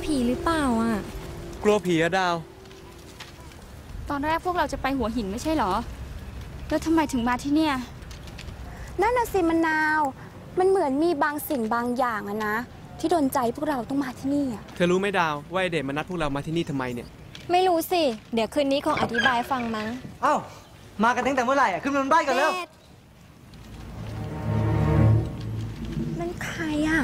ผีหรือเปล่าอ่ะกลัวผีอะดาวตอนแรกพวกเราจะไปหัวหินไม่ใช่เหรอแล้วทำไมถึงมาที่เนี่ยนั่นน่ะสิมะนาวมันเหมือนมีบางสิ่งบางอย่างอะนะที่โดนใจพวกเราต้องมาที่นี่อะเธอรู้ไหมดาวว่าไอเดชมันนัดพวกเรามาที่นี่ทำไมเนี่ยไม่รู้สิเดี๋ยวคืนนี้คงอธิบายฟังมั้งเอ้ามากันตั้งแต่เมื่อไหร่ขึ้นมาบนบ้านกันแล้วนั่นใครอะ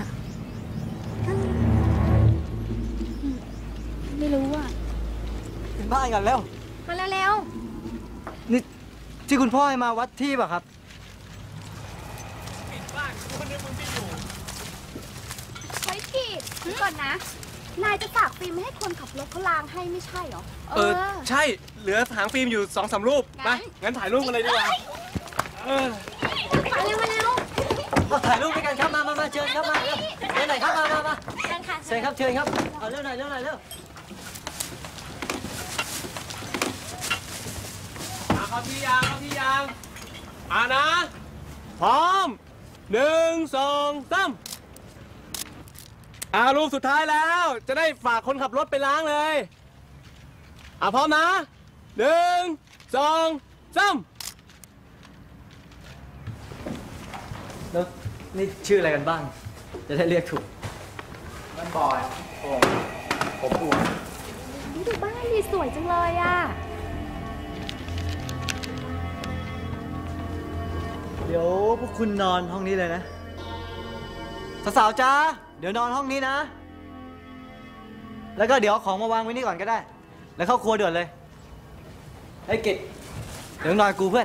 ไม่รู้อะขึ้นบ้านกันแล้วมาเร็วนี่ที่คุณพ่อให้มาวัดที่ป่ะครับปิดบ้านคนนึงมึงไม่อยู่เฮ้ยกีดก่อนนะนายจะฝากฟิล์มให้คนขับรถเขาล้างให้ไม่ใช่หรอใช่เหลือหางฟิล์มอยู่2-3 รูปนะงั้นถ่ายรูปกันเลยดีกว่ามาเร็วถ่ายรูปด้วยกันครับมาเชิญครับมาเร็วเชิญหน่อยครับมาเชิญครับเชิญครับเอาเร็วหน่อยเร็วเข้าที่ยางนะพร้อม1 2 3รูปสุดท้ายแล้วจะได้ฝากคนขับรถไปล้างเลยพร้อมนะ1 2 3 แล้วนี่ชื่ออะไรกันบ้างจะได้เรียกถูกมันบอยผมอ้วนดูบ้านดีสวยจังเลยอ่ะเดี๋ยวพวกคุณนอนห้องนี้เลยนะสาวๆจ้าเดี๋ยวนอนห้องนี้นะแล้วก็เดี๋ยวของมาวางไว้นี่ก่อนก็ได้แล้วเข้าครัวด่วนเลยไอ้กิจเดี๋ยวนอนกูเพื่อน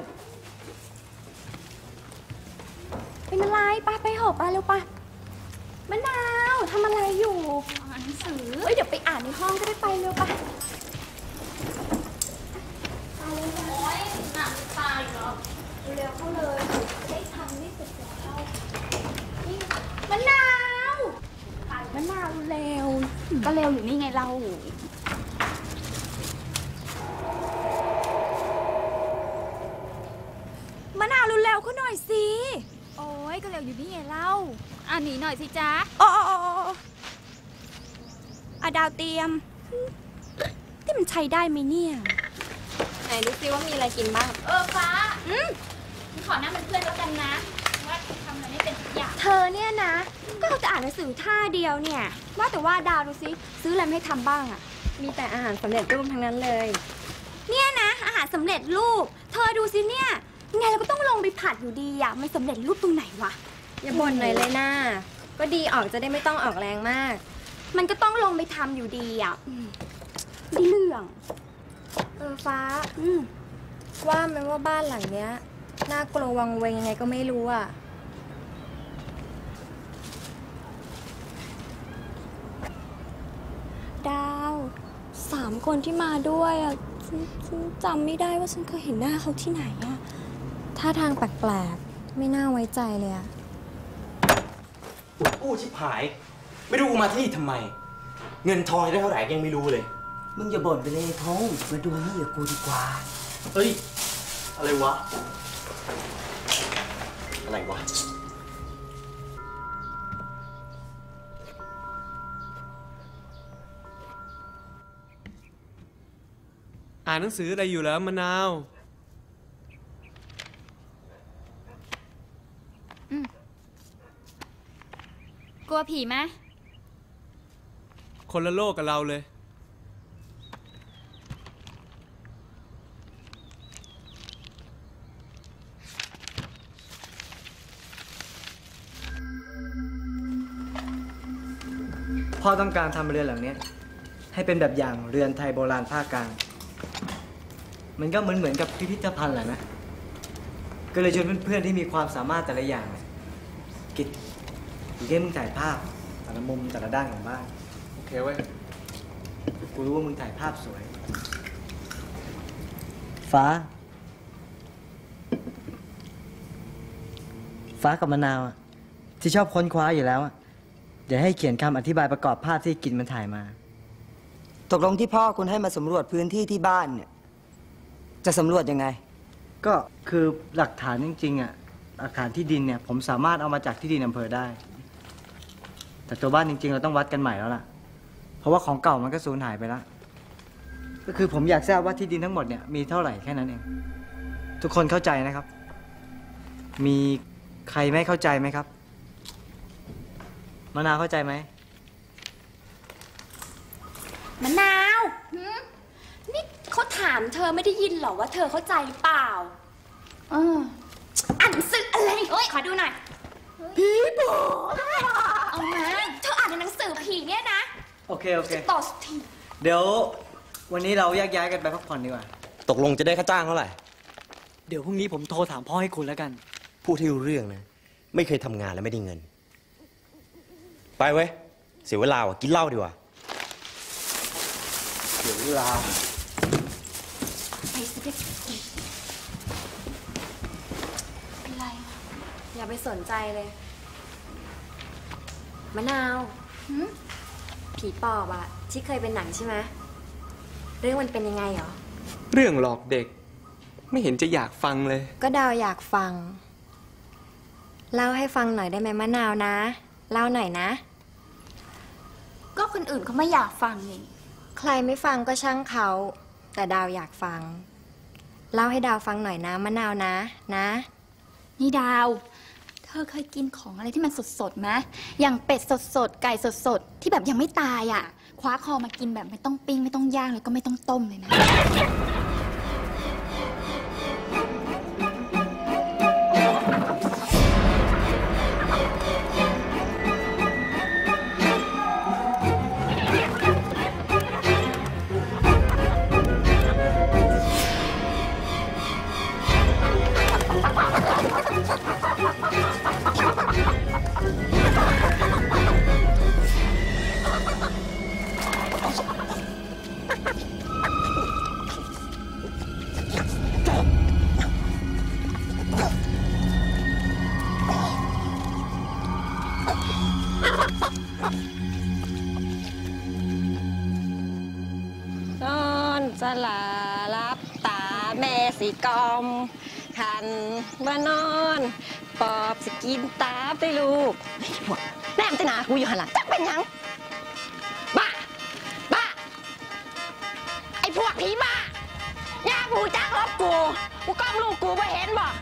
เป็นอะไรไปหอบไปเร็วไปมะนาวทำอะไรอยู่อ่านหนังสือเดี๋ยวไปอ่านในห้องก็ได้ไปเร็วไปโอ๊ยหนักตายเหรอเร็วเข้าเลยได้ทำไม่เสร็จแล้วมะนาวเร็วก็เร็วอยู่นี่ไงเรามะนาวเร็วๆเขาหน่อยสิโอ้ยก็เร็วอยู่นี่ไงเล่าหนีหน่อยสิจ๊ะดาวเตรียมที่มันใช้ได้ไหมเนี่ยไหนดูซิว่ามีอะไรกินบ้างฟ้าขอนั่งเป็นเพื่อนแล้วกันนะว่าทำอะไรไม่เป็นทุกอย่างเธอเนี่ยนะก็เราจะอ่านหนังสือท่าเดียวเนี่ยว่าแต่ว่าดาวดูซิซื้ออะไรให้ทำบ้างอ่ะมีแต่อาหารสำเร็จรูปทั้งนั้นเลยเนี่ยนะอาหารสำเร็จรูปเธอดูซิเนี่ยไงเราก็ต้องลงไปผัดอยู่ดีอ่ะมันสำเร็จรูปตรงไหนวะอย่าบ่นหน่อยเลยนะก็ดีออกจะได้ไม่ต้องออกแรงมากมันก็ต้องลงไปทำอยู่ดีอ่ะดีเรื่องฟ้าว่าไหมว่าบ้านหลังเนี้ยน่ากลัววังเวงยังไงก็ไม่รู้อ่ะดาว3 คนที่มาด้วยอ่ะฉันจำไม่ได้ว่าฉันเคยเห็นหน้าเขาที่ไหนอ่ะท่าทางแปลกๆไม่น่าไว้ใจเลยอ่ะอู้ชิบหายไม่รู้กูมาที่นี่ทำไมเงินทองได้เท่าไหร่ยังไม่รู้เลยมึงอย่าบ่นไปเลยทงมาดูนี่กับกูดีกว่าเฮ้ยอะไรวะอ่านหนังสืออะไรอยู่แล้วมะนาวกลัวผีไหมคนละโลกกับเราเลยพ่อต้องการทำเรือนหลังนี้ให้เป็นแบบอย่างเรือนไทยโบราณภาคกลางมันก็เหมือนกับพิพิธภัณฑ์แหละนะก็เลยชวนเพื่อนๆที่มีความสามารถแต่ละอย่างกิจอยู่แค่มึงถ่ายภาพแต่ละมุมแต่ละด้านของบ้านโอเคเว้ยกูรู้ว่ามึงถ่ายภาพสวยฟ้ากับมะนาวที่ชอบค้นคว้าอยู่แล้วเดี๋ยวให้เขียนคำอธิบายประกอบภาพที่กิจมันถ่ายมาตกลงที่พ่อคุณให้มาสำรวจพื้นที่ที่บ้านเนี่ยจะสำรวจยังไงก็คือหลักฐานจริงๆหลักฐานที่ดินเนี่ยผมสามารถเอามาจากที่ดินอำเภอได้แต่ตัวบ้านจริงๆเราต้องวัดกันใหม่แล้วล่ะเพราะว่าของเก่ามันก็สูญหายไปแล้ว ก็คือผมอยากทราบว่าที่ดินทั้งหมดเนี่ยมีเท่าไหร่แค่นั้นเอง ทุกคนเข้าใจนะครับ มีใครไม่เข้าใจไหมครับมะนาวเข้าใจไหมมะนาวนี่เขาถามเธอไม่ได้ยินหรอว่าเธอเข้าใจหรือเปล่าอ่านหนังสืออะไรเอ้ยขอดูหน่อยผีบอกเอามาเธออ่านในหนังสือผีเนี่ยนะโอเคต่อสทีเดี๋ยววันนี้เราแยกย้ายกันไปพักผ่อนดีกว่าตกลงจะได้ค่าจ้างเท่าไหร่เดี๋ยวพรุ่งนี้ผมโทรถามพ่อให้คุณแล้วกันพูดให้รู้เรื่องนะ ไม่เคยทำงานแล้วไม่ได้เงิน ไปเว้ย เสียเวลาว่ะกินเหล้าดีกว่า เสียเวลาไปสิเด็กเป็นไรอย่าไปสนใจเลยมะนาวผีปอบอะที่เคยเป็นหนังใช่ไหมเรื่องมันเป็นยังไงเหรอเรื่องหลอกเด็ก ไม่เห็นจะอยากฟังเลยก็ดาวอยากฟังเล่าให้ฟังหน่อยได้ไหมมะนาวนะเล่าหน่อยนะก็คนอื่นเขาไม่อยากฟังนี่ใครไม่ฟังก็ช่างเขาแต่ดาวอยากฟังเล่าให้ดาวฟังหน่อยนะมะนาวนะนี่ดาว เธอเคยกินของอะไรที่มันสดๆไหมอย่างเป็ดสดๆไก่สดๆที่แบบยังไม่ตายอ่ะคว้าคอมากินแบบไม่ต้องปิ้งไม่ต้องย่างแล้วก็ไม่ต้องต้มเลยนะนอนสลารับตาแม่สิกอมขันมานอนปอบสกินตาไปลูกพวกแนมตนากูอยู่หันหลังจักเป็นยังบ้าไอ้พวกผีบ้าย่ากูจักลบกูกล้องลูกกูไม่เห็นบ่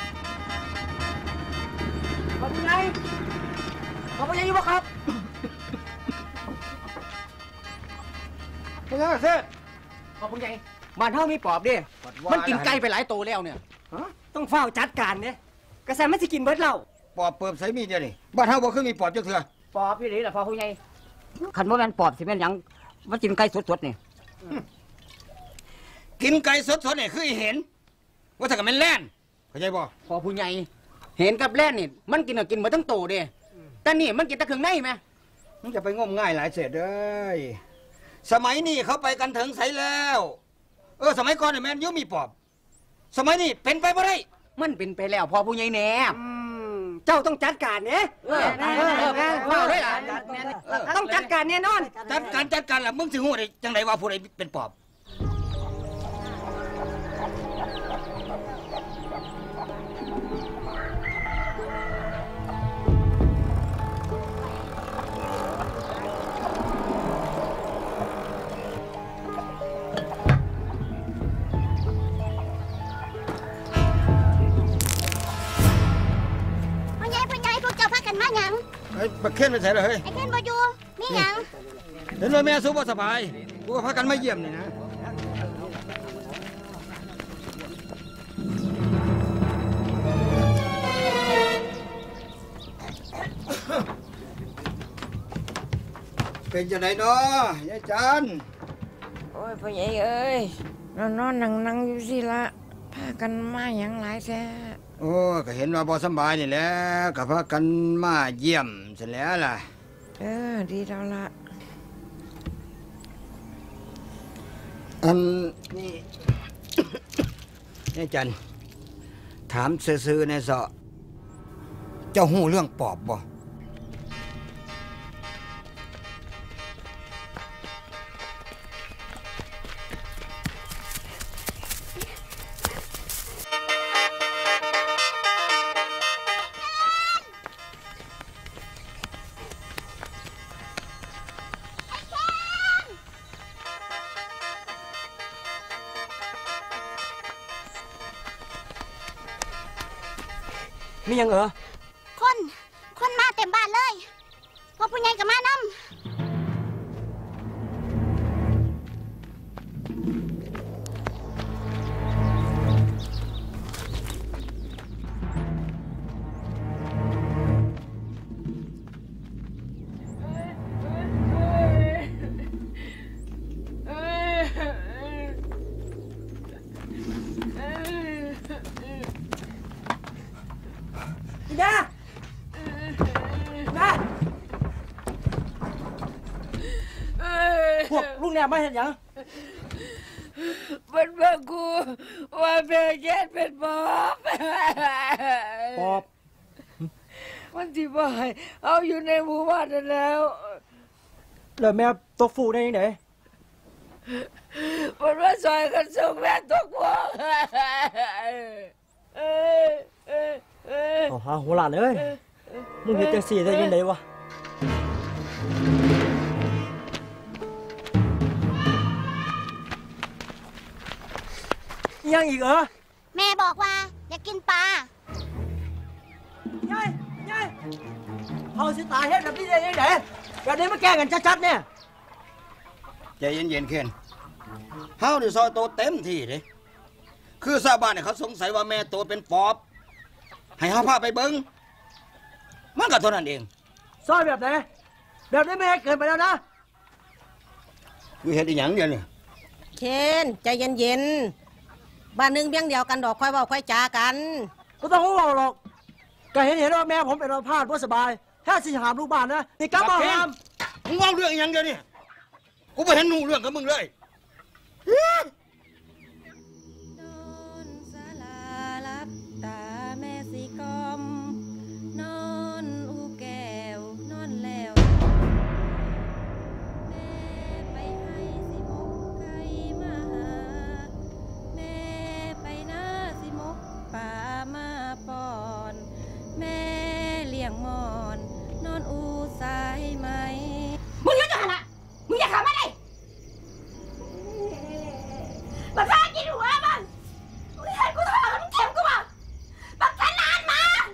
เขาเป็นไงอยู่บ่ครับเป็นไงเซ่ขอบคุณไงบ้านเฮามีปอบดิมันกินไก่ไปหลายตัวแล้วเนี่ยต้องเฝ้าจัดการเนี่ยกระแสมันสิกินเบิดเราปอบเปิบใส่มีดเดียวนี่บ้านเฮาบ่เคยมีปอบจักเทื่อปอบพี่นี่ล่ะพ่อผู้ใหญ่คันบ่แม่นปอบสิแม่นหยังมันกินไก่สดๆนี่กินไก่สดๆนี่คือเห็นว่าถ้ากับมันแล่นเข้าใจบ่พ่อผู้ใหญ่เห็นกับแล่นนี่มันกินกินมาทั้งโตเด้แต่นี่มันกินแต่เครื่องในไหมมันจะไปงมง่ายหลายเศษเด้ยสมัยนี้เขาไปกันถึงใสแล้วสมัยก่อนเนี่ยแม่นยุ่มีปอบสมัยนี้เป็นไปบ่ได้มันเป็นไปแล้วพอผู้ใหญ่แน่เจ้าต้องจัดการเนี่ยต้องจัดการแน่นอนจัดการล่ะมึงสิฮู้ได้จังไดว่าผู้ใดเป็นปอบไอ้บักเค้นไปใส่เลยเฮ้ยไอ้เค้นบ่อยู่มีหยังเห็นว่าแม่สู้บ่สบายกูก็พากันมาเยี่ยมนี่นะเป็นจังได๋เนาะยายจันโอ้ยพ่อใหญ่เอ้ยนอนนั่งอยู่สิละพากันมาหยังหลายแท้โอ้ก็เห็นว่าบ่สบายนี่แหละก็พากันมาเยี่ยมเสร็จแล้วล่ะดีแล้วละอันนี่ นี่จันถามซื่อๆในเสาะเจ้าหู้เรื่องปอบบ่มียังเหรอคนมาเต็มบ้านเลยพ่อผู้ใหญ่กับมานำพวกลูกเนี่ยไม่เห็นยังมันมากูว่าแม่แย่เป็นปอบปอบมันที่บ่ให้เอาอยู่ในหมู่บ้านนั่นแล้วแล้วแม่ตกฟูได้ยังไงมันมาซอยกันส่งแม่ตกวงเอาหาหัวหลานเลยมึงเห็นจังสี่ได้ยังไงวะยังอีกเหรอแม่บอกว่าอยากกินปลายายเอาสิตายเฮ็ดแบบนี้ได้ยังไงแบบนี้มาแก้กันชัดๆเนี่ยใจเย็นๆขึ้นเฮานี่ซอยโตเต็มที่เด้คือชาวบ้านเนี่ยเขาสงสัยว่าแม่โตเป็นปอบ ให้เฮาพาไปเบิ่งมันก็เท่านั้นเองซอยแบบไหนแบบนี้ไม่ให้เกิดไปแล้วนะกูเฮ็ดอีหยังเดี๋ยวนี้เคนใจเย็นๆบ้านหนึงเพียงเดียวกันดอกค่อยเว้าค่อยจากันก็ต้องห่วงหรอกก็เห็นว่าแม่ผมเป็นอัมพาตว่าสบายแค่สิหามลูกบ้านนะนี่กลับมาหามมึงเว้าเรื่องอีหยังเดี๋ยวนี้กูบ่เห็นรู้เรื่องกับมึงเลยนอนศาลารับตาแม่สีกอมนอนอูแก้วนอนแล้วแม่ไปให้สิมกไก่มาหาแม่ไปหน้าสิมกป่ามาป้อนแม่เลี้ยงมอนนอนอูสายไหมมึงอยุ่งจังนะมึงอย่าเข้ามาเลยบักซ่ากินหัวมันมึงเห็นกูทำอะไรมึงเข็มกูบ่บักซ่านานมา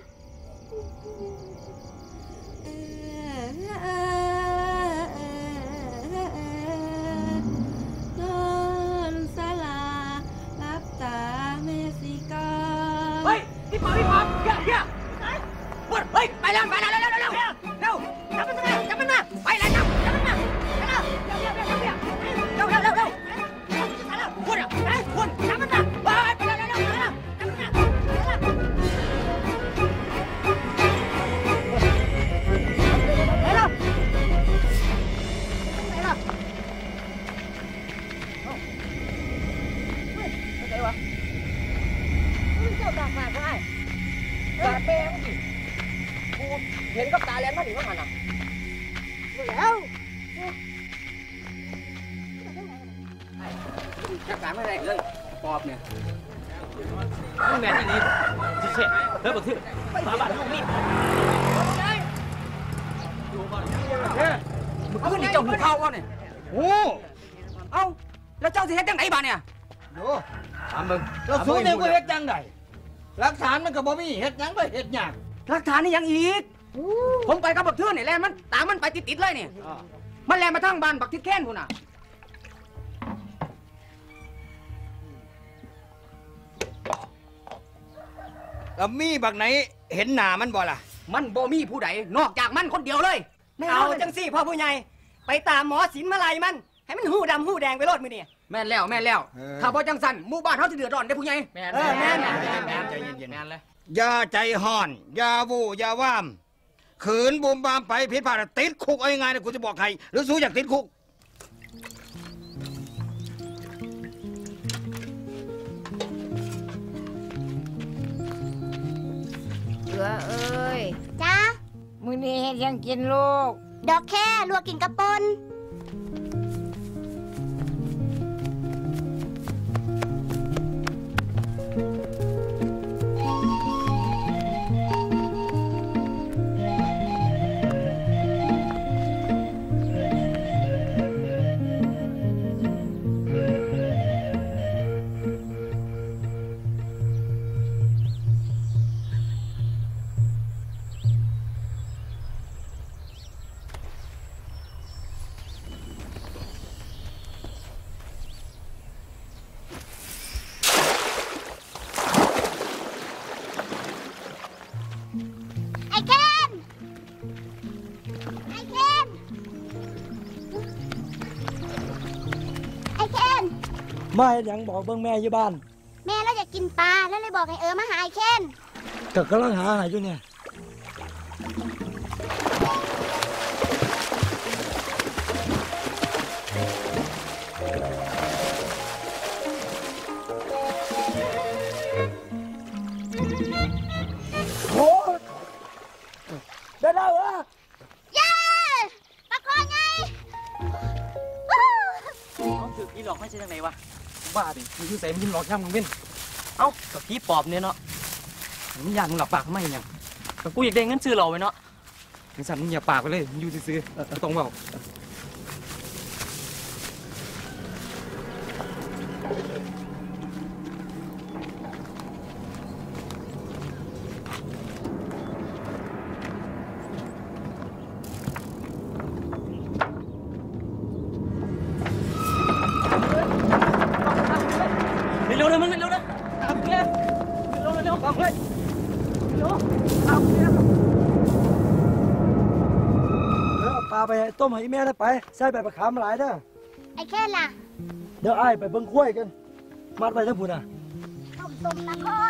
นอนศาลารับตาแม่สีกอมเฮ้ยพี่ปอบเฮียพูดเฮ้ยไปแล้วเร็วจับมันมาไปแล้วจับมันมาเร็วพูดจับมันมาไปแล้วจับมันมาเห็นกับตาแล้วมันถึงว่าหันอ่ะแล้วจัดการไม่ได้เลยปอบเนี่ยนี่แม่ที่นี่ที่เสร็จแล้วบอกที่มาบ้านลูกนี่มึงขึ้นนี่เจ้าหูเข้าวะเนี่ยโอ้เอ้าแล้วเจ้าสิเฮ็ดจังไหนบ้านเนี่ยดูถามมึงเราสู้เนี่ยกูเฮ็ดจังไดหลักฐานมันก็บ่มีเฮ็ดหยังก็เฮ็ดยากหลักฐานนี่ยังอีกผมไปกับบักเทือนนี่แลนมันตามมันไปติดๆเลยเนี่ยมันแลนมาทางบ้านบักทิศแค้นพุ่นน่ะแล้วมีบักไหนเห็นหน้ามันบ่ล่ะมันบ่มีผู้ใดนอกจากมันคนเดียวเลยเอาจังสี่พ่อผู้ใหญ่ไปตามหมอศิลป์มาไล่มันให้มันหูดำหูแดงไปโลดมือนี่แม่นแล้วถ้าบ่จังสันหมู่บ้านเขาจะเดือดร้อนได้ผู้ใหญ่แม่นใจเย็นๆอย่าใจห่อนอย่าวู่อย่าว่ามขืนบูมบามไปผิดพลาดติดคุกเอายังไงนะกูจะบอกใครหรือสู้อยากติดคุกเสือเอ้ยจ้ามื้อนี้เฮ็ดหยังกินลูกดอกแค่ลวกกินกระปนไอ้เคนไอ้เคนไอ้เคนไม่ยังบอกเบิ่งแม่อยู่บ้านแม่เราอยากกินปลาแล้วเลยบอกให้มาหาไอ้เคนก็กำลังหาอยู่เนี่ยโอ้ได้แล้วเหรอเย้ปลาคอไงเขาถือพี่หลอกไม่ใช่ทางไหนวะบ้าดิมึงคือใส่มึงหลอกย่ำมึงเว้นเอ้ากับพี่ปอบเนี่ยเนาะมึงอยากมึงหลับปากไม่ยังแต่กูอยากได้เงินซื้อเราไว้เนาะมึงสั่นมึงอย่าปากไปเลยมึงอยู่ซื้อตรงเปล่าเร็วเลยมึงเร็วเลยเอาเร็วเร็วเร็วบอกเลยเร็วเอาเร็วแล้วเอาปลาไปต้มให้แม่แล้วไปใส่ใบมะขามหลายเด้อไอ้เคนล่ะเดี๋ยวอ้ายไปเบิ่งกล้วยกันมัดไว้ทั้งพุ่นอ่ะต้มปลาคอ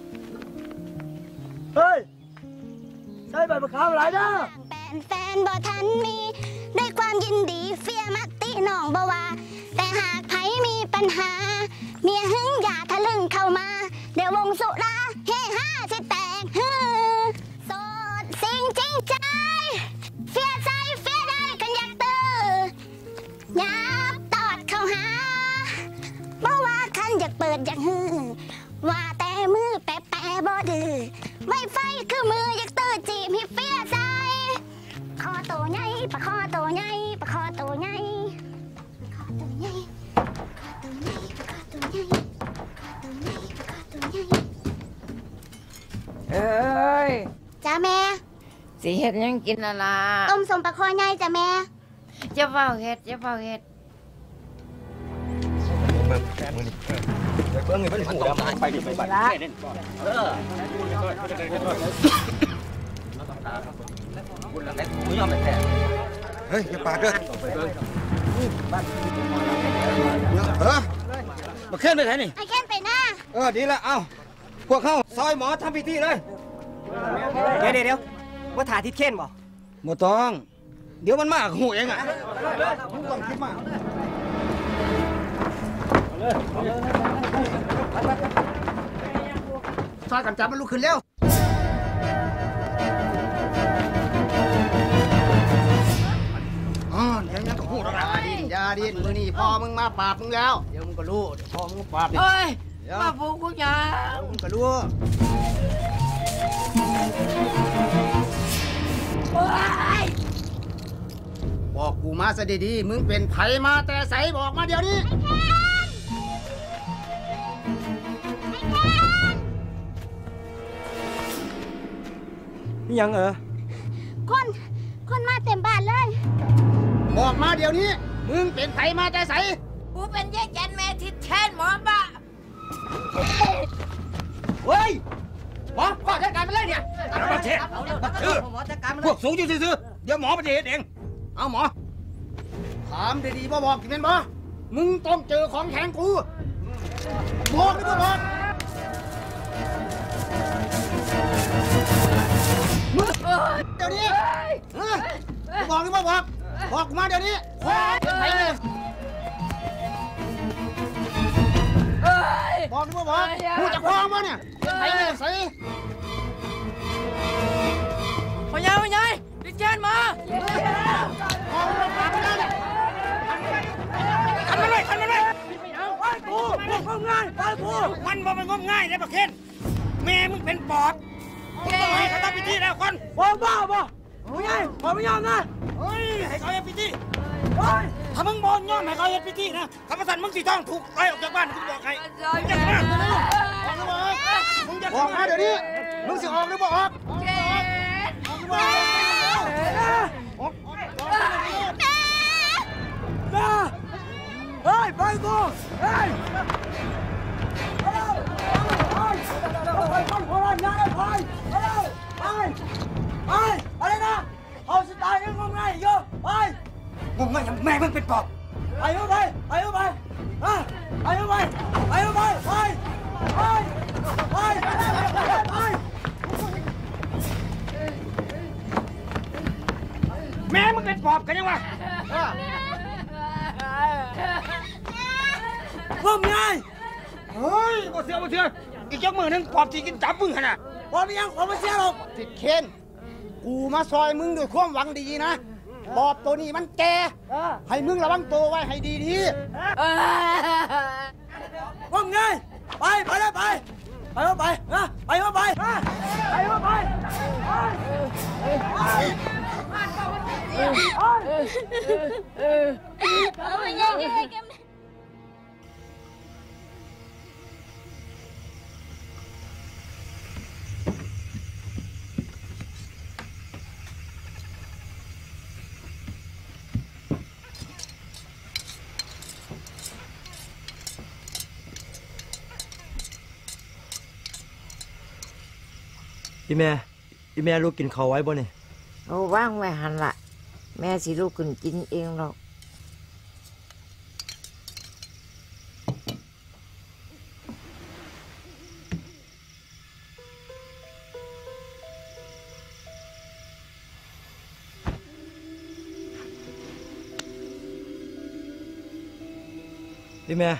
เฮ้ยใส่ใบมะขามหลายเด้อแฟนบ่ทันมีด้วยความยินดีเฟียมักติน้องบ่ว่าแต่หากไผมีปัญหาเมียหึงอย่าทะลึ่งเข้ามาเดี๋ยววงสุราเฮฮาสิแตกฮือโสดสิ่งจริงใจเฟียใจเฟียได้กันอยากตื้อยับตอดเข้าหาบ่ว่าคันอยากเปิดอยากฮือว่าแต่มือแปะบ่ดื้อไม่ไฟคือมืออยากตื้อจีบให้เฟียใจคอโตใหญ่ปะคอโตใหญ่ปะคอโตใหญ่คอโตใหญ่เอ้ยจ้าแม่สิเฮ็ดยังกินละล่ะต้มสมปลาคอใหญ่จ้าแม่จะเฝ้าเฮ็ดจะเฝ้าเฮ็ดเบิ่งแค่มือนี่เบิ่งเงินไปหูแล้วไปดิไปบ้านเฮ้ยอย่าปากเด้อมาเค้นไปไหนนี่ไอ้แค้นไปหน้าดีละเอ้าพวกเขาซอยหมอทำพิธีเลยเดี๋ยวว่าถ่ายทิศเค้นบ่บ่ต้อง เดี๋ยวมันมากหูเองอ่ะมึงต้องคิดมากซอยกันจับมันลุกขึ้นเร็วเดี๋ยวยังก็หูแล้วนะอย่าดิ้นมือนี่พ่อมึงมาปราบมึงแล้วเดี๋ยวมึงก็รู้เดี๋ยวพ่อมึงปราบเฮ้ยมาปลูกกูจ้ามึงก็รู้บอกกูมาซะดีๆมึงเป็นไผมาแต่ใสบอกมาเดี๋ยวนี้นี่ยังคนมาเต็มบ้านเลยบอกมาเดี๋ยวนี้มึงเป็นไผมาแต่ใสกูเป็นยายแกนแม่ทิศแทนหมอบ้าเฮ้ยหมอพ่อจัดการไปเลยเนี่ยมาเช็ดหมอจัดการมันพวกสูงอยู่ซื่อๆเดี๋ยวหมอมาเฮ็ดเองเอาหมอถามดีๆบ่บอกกินเป็นบ่มึงต้องเจอของแข็งกูบอกหรือบ่บอกมึงเดี๋ยวนี้บอกหรือบ่บอกบอกกูมาเดี๋ยวนี้เป็นไผเนี่ยบอกหรือบ่บอกกูจะคล้องมาเนี่ยเป็นไผเนี่ยใส่พ่อใหญ่ทิศแทนมาขันมาเลยไปกูงมง่ายไปกูมันบ่เป็นงมง่ายเลยปะเคนแม่มึงเป็นปอบต้องให้เขาทำพิธีแล้วคนบ้าพ่อใหญ่พ่อไม่ยอมนะเฮ้ยให้เขาเฮ็ดพิธีถ้ามึงบ่ยอมให้เขาเฮ็ดพิธีนะคำสั่งมึงสิต้องถูกไล่ออกจากบ้านกูบอกใครจะมามึงจะบอกมาเดี๋ยวนี้มึงสิออกหรือบ่ออกเฮ้ยไปกูเฮ้ยไปงงอย่างแม่มึงเป็นปอบไปเข้าไปไปเข้าไปไปเข้าไปไปเข้าไปไปแม่มึงเป็นปอบกันยังวะว่าไงเฮ้ยบ่เสืออีกจักมือนึงปอบที่กินจับมึงขนาดปอบยังผมไม่เชื่อหรอกติดเคนกูมาซอยมึงด้วยความหวังดีนะปอบตัวนี้มันแก่ให้มึงระวังตัวไว้ให้ดีว่าไงไปเลยไปเข้าไปไปเข้าไปไปเข้าไปอีแม่ลูกกินข้าวไว้บ่เนี่ยเอาว่างไว้หันละแม่สิลูกขึ้นกินเองหรอกอีแม่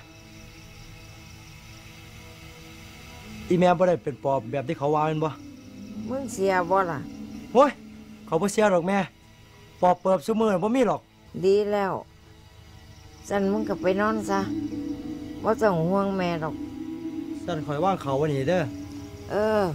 บ่ได้เป็นปอบแบบที่เขาว่าเป็นบ่มึงเสียบ่ล่ะโอ้ยเขาบ่เสียหรอกแม่ปอบเปิบซุมื้อบ่มีหรอกดีแล้วสั่นมึงก็ไปนอนซะบ่ต้องห่วงแม่หรอกสั่นคอยว่างเขาวันนี้เด้อ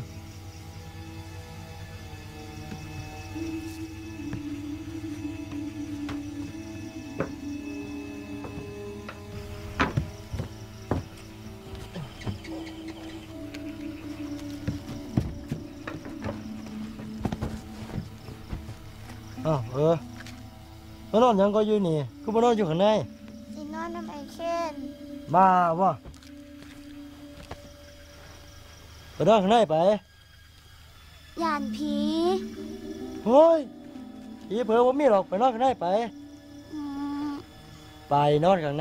แล้วนอนยังก็อยู่นี่ก็บ่นอนอยู่ข้างในสินอนน้ำไอเคนบ้าวะไปนอนข้างในไปย่านผีเฮ้ยผีเผลอว่ามีหรอกไปนอนข้างในไปไปนอนข้างใน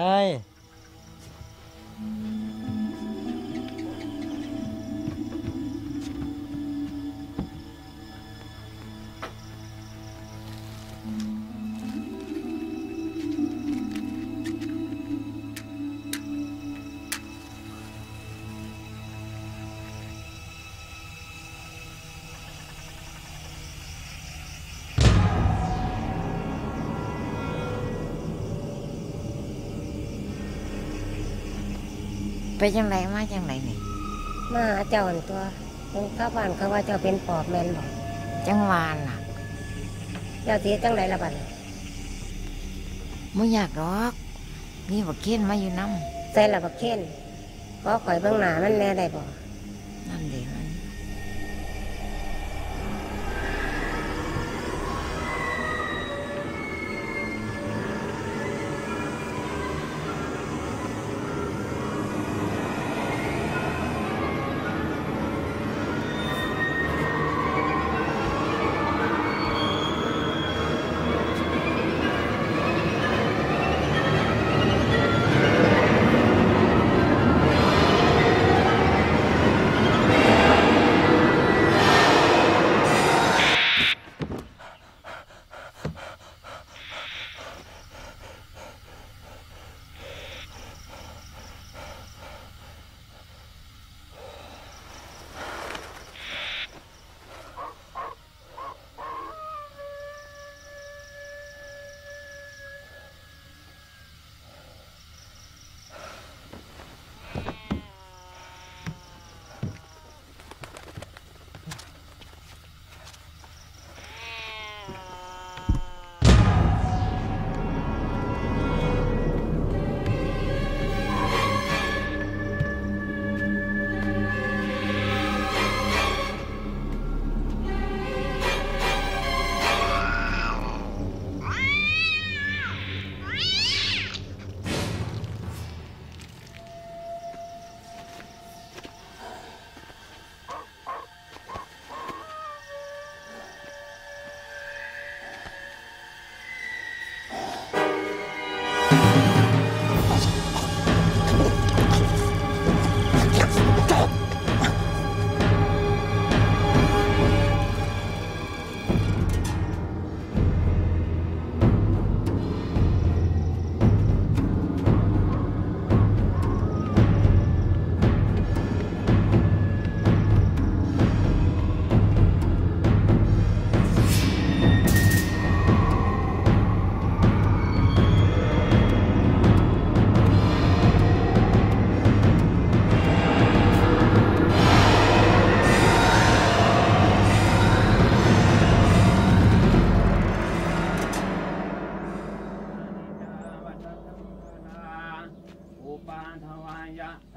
ไปจังไรมาจังไรนี่มาเจ้าอันตัวคนข้าวบ้านเขาว่าเจ้าเป็นปอบแมนบอกจังหวานล่ะเจ้าเสียจังไรละบัดไม่อยากหรอกนี่บักเค้นมาอยู่น้ำใส่ละบักเค้นขอข่อยเบื้องหน้ามันแน่ได้บ่นั่นเดี๋ยว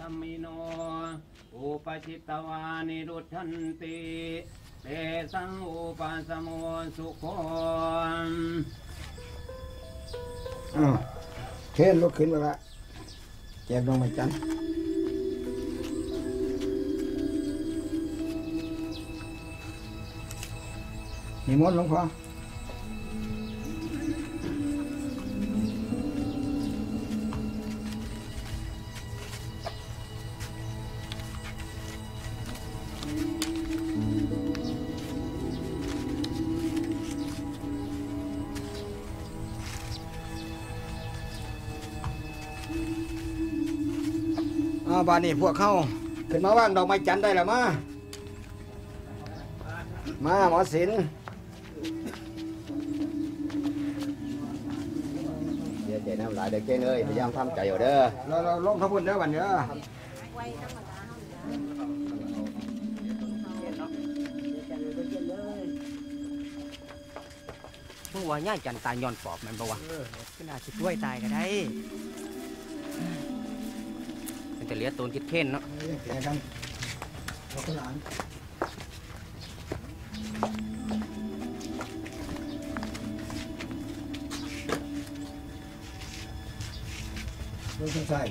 มิโนอุปจิตตวานิรุทธันติเตสังอุปสมโมสุโขเชิญลุกขึ้นมาละแจกดอกไม้จันทร์นิมนต์หลวงพ่อบ้านนี้พวกเขาขึ้นมาว่างดอกไม้จันทร์ได้แล้วมาหมอศิลป์เดี๋ยวใจน้ำลายเด็กเก้งเอ้ยพยายามทำใจเอาเด้อเราลงขบวนเด้อวันเด้อเมื่อวานย่าจันตายย้อนปอบมันปะวะก็น่าสิช่วยตายก็ได้เป็นแต่เลี้ยตูนคิดเท่นเนาะแกกันขอหลานดูข้างซ้าย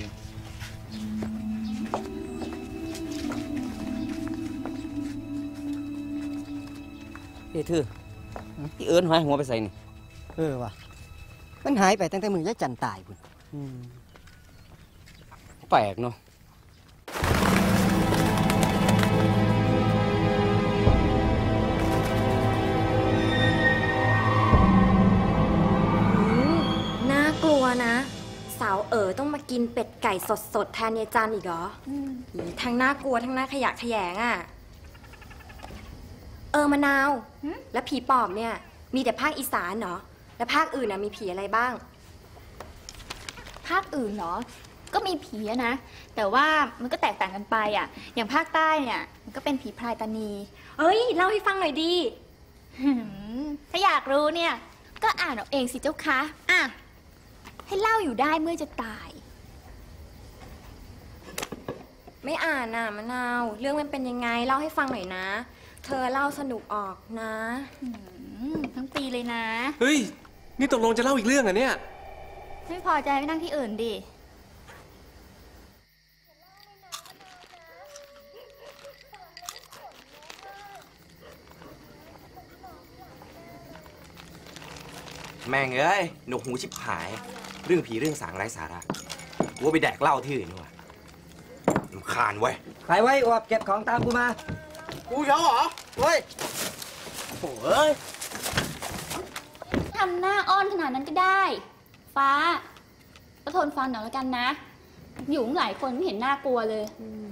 เฮ้ยเธอที่เอิญหายหัวไปใส่นี่ว่ะมันหายไปตั้งแต่มือย่าจันตายพุ่นแปลกเนาะน่ากลัวนะสาวต้องมากินเป็ดไก่สดๆแทนยายจันอีกเหรอทั้งน่ากลัวทั้งน่าขยะแขยงอ่ะมะนาวแล้วผีปอบเนี่ยมีแต่ภาคอีสานเหรอแล้วภาคอื่นน่ะมีผีอะไรบ้างภาคอื่นเหรอก็มีผีนะ แต่ว่ามันก็แตกต่างกันไปอ่ะอย่างภาคใต้เนี่ยมันก็เป็นผีพรายตานีเล่าให้ฟังหน่อยดีถ้าอยากรู้เนี่ยก็อ่านเอาเองสิเจ้าคะให้เล่าอยู่ได้เมื่อจะตายไม่อ่านน่ะมะนาวเรื่องมันเป็นยังไงเล่าให้ฟังหน่อยนะเธอเล่าสนุกออกนะทั้งปีเลยนะเฮ้ยนี่ตกลงจะเล่าอีกเรื่องอ่ะเนี่ยไม่พอใจไปนั่งที่อื่นดิแม่งเอ้ยหนวกหูชิบหายเรื่องผีเรื่องสางไร้สาระกูไปแดกเหล้าที่อื่นดีกว่าลำคาญเว้ยใครไว้อวบเก็บของตามกูมากูเยอะเหรอเฮ้ยโอ้ยทำหน้าอ้อนขนาดนั้นก็ได้ฟ้าก็ทนฟังหน่อยแล้วกันนะอยู่หลายคนไม่เห็นน่ากลัวเลย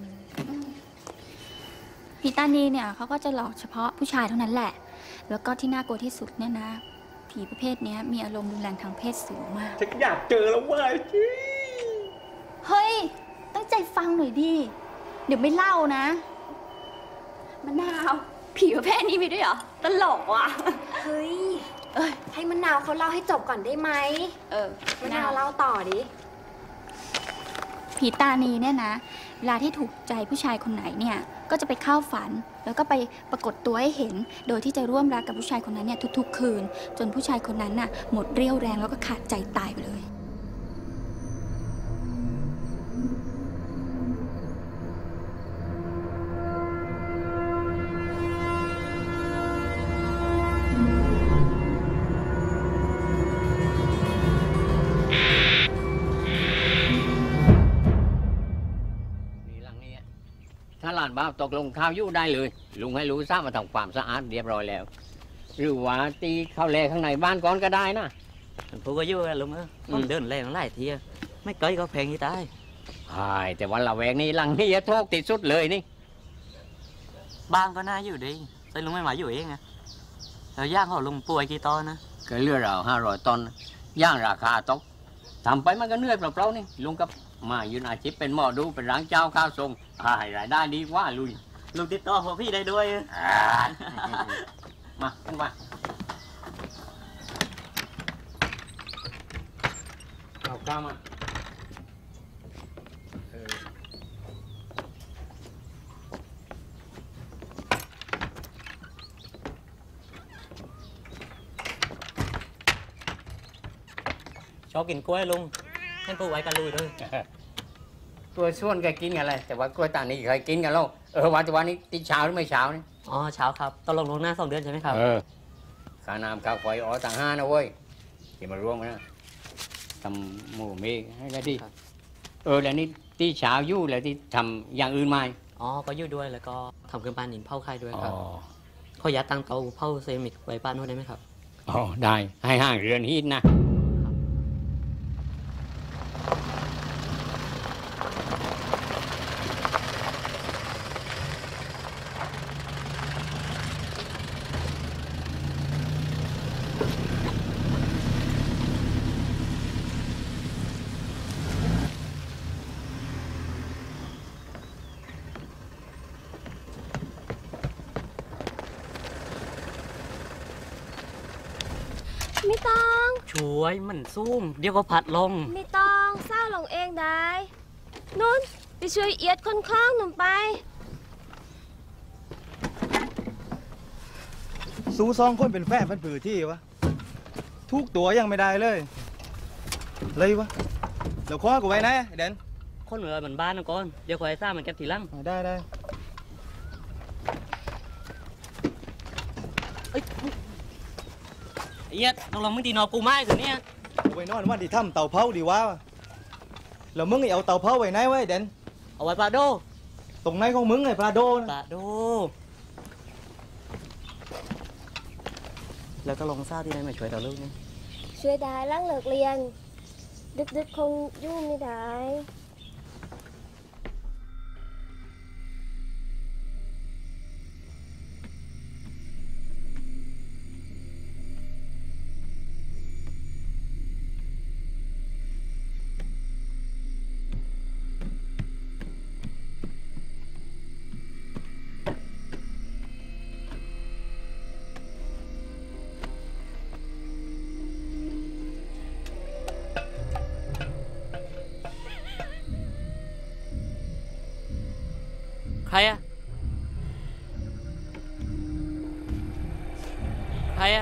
ผีตานีเนี่ยเขาก็จะหลอกเฉพาะผู้ชายเท่านั้นแหละแล้วก็ที่น่ากลัวที่สุดเนี่ยนะผีประเภทนี้มีอารมณ์รุนแรงทางเพศสูงมากฉันอยากเจอแล้วเว้ยเฮ้ยตั้งใจฟังหน่อยดิเดี๋ยวไม่เล่านะมะนาวผีประเภทนี้มีด้วยเหรอตลกว่ะเฮ้ยให้มะนาวเขาเล่าให้จบก่อนได้ไหมมะนาวเล่าต่อดิผีตานีเนี่ยนะเวลาที่ถูกใจผู้ชายคนไหนเนี่ยก็จะไปเข้าฝันแล้วก็ไปปรากฏตัวให้เห็นโดยที่จะร่วมรักกับผู้ชายคนนั้นเนี่ยทุกๆคืนจนผู้ชายคนนั้นน่ะหมดเรี่ยวแรงแล้วก็ขาดใจตายไปเลยถ้าหลานบ้าตกลงข้าวยู่ได้เลยลุงให้รู้ทราบมาทำความสะอาดเรียบร้อยแล้วหรือว่าตีเข้าแลข้างในบ้านก่อนก็ได้นะผมก็ยู่ลุงต้องเดินแรงไล่ทีไม่ไกลก็แพงที่ตายใช่แต่วันละแวกนี้หลังนี้โชคติดสุดเลยนี่บ้านก็น่าอยู่ดีแต่ลุงไม่มาอยู่เองไงแล้วย่างเขาลุงป่วยกี่ตอนนะก็เลือดเรา500 ตอนย่างราคาตกทำไปมันก็เหนื่อยเปล่าๆนี่ลุงกับมายืนอาชีพเป็นหมอดูเป็นร้านเจ้าข้าวทรงให้รายได้ดีกว่าลุงติดต่อหัวพี่ได้ด้วยมาขึ้นมาเอาข้าวมาอบกินกล้วยลุงให้ปลูกไว้กันลุยด้วยกล้วยส่วนแกกินกันเลยแต่ว่ากล้วยตานี่เคยกินกันแล้ววันนี้ตีเช้าหรือไม่เช้านี่อ๋อเช้าครับต้องลงลวงหน้า2 เดือนใช่ไหมครับค่าน้ำค่าไฟต่างห้านะเว้ยอย่ามาร่วมกันนะทำหมูเมฆให้ได้ดีแล้วนี่ตีเช้าอยู่แล้วที่ทำอย่างอื่นไหมอ๋อก็อยู่ด้วยแล้วก็ทำเครื่องปั้นหินเผาไข่ด้วยครับขอยัดตั้งเตาเผาเซรามิกไว้ปั้นด้วยได้ไหมครับอ๋อได้ให้ห่างเรือนฮีทนะไม่ต้องช่วยมันซุ่มเดี๋ยวก็พัดลงไม่ต้องเศร้าลงเองได้นุ่นไปช่วยเอียดคนคล้องหนุ่มไปสู้ซองคนเป็นแฟนเป็นผือที่วะทุกตัวยังไม่ได้เลยวะเดี๋ยวคว้ากูไว้นะเดนคนเหนือเหมือนบ้านนะก่อนเดี๋ยวคอยซ่ามันแก็บทีหลังได้เอียดต้องลองมึงตีนอกูไม้สิเนี่ยกูไปนอนวันที่ถ้ำเต่าเผาดีวะแล้วมึงเอาเต่าเผาไว้ไหนไว้เดนเอาไว้ปลาโดตรงไหนของมึงไอ้ปลาโดนะปลาโดแล้วก็ลงซ่าที่ไหนมาช่วยเราลูกนี่ช่วยได้ล้างเลิกเรียน ดึกๆคงยุ่งไม่ได้ใครอะใครอะ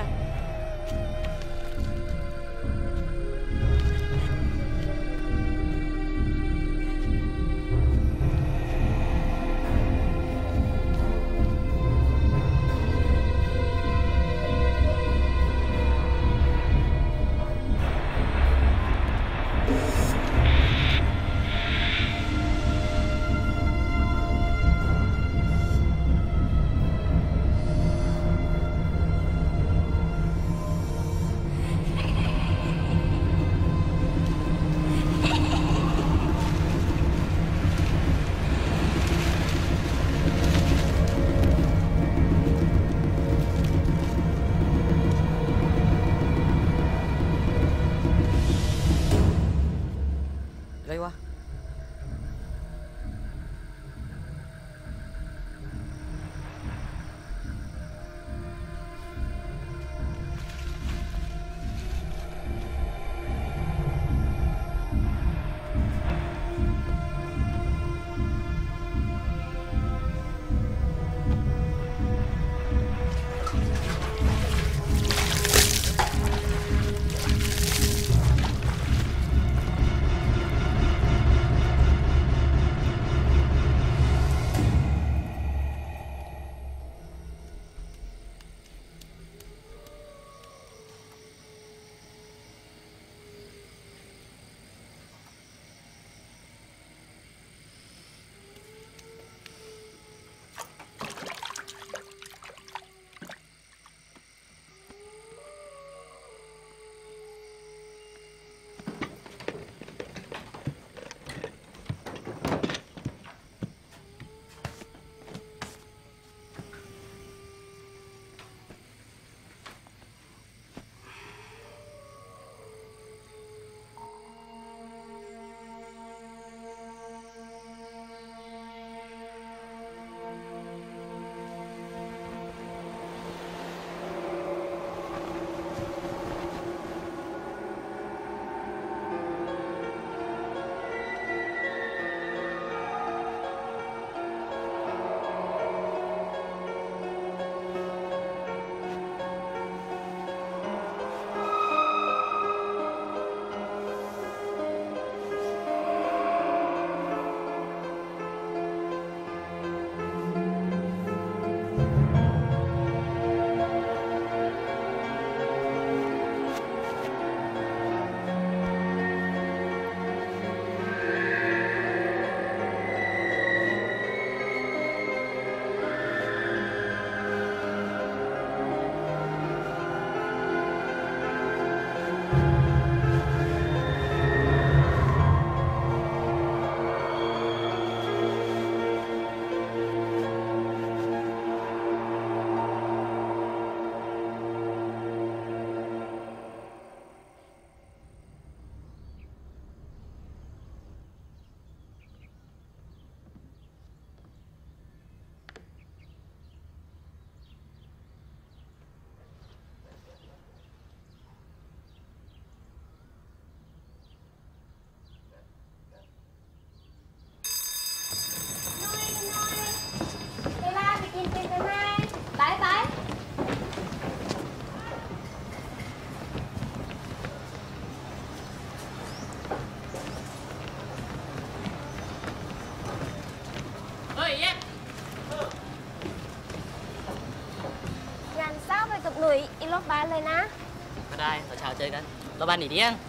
ลุยอีโรบานเลยนะก็ได้ตอนเช้าเจอกันเราบ้านหนีเดียง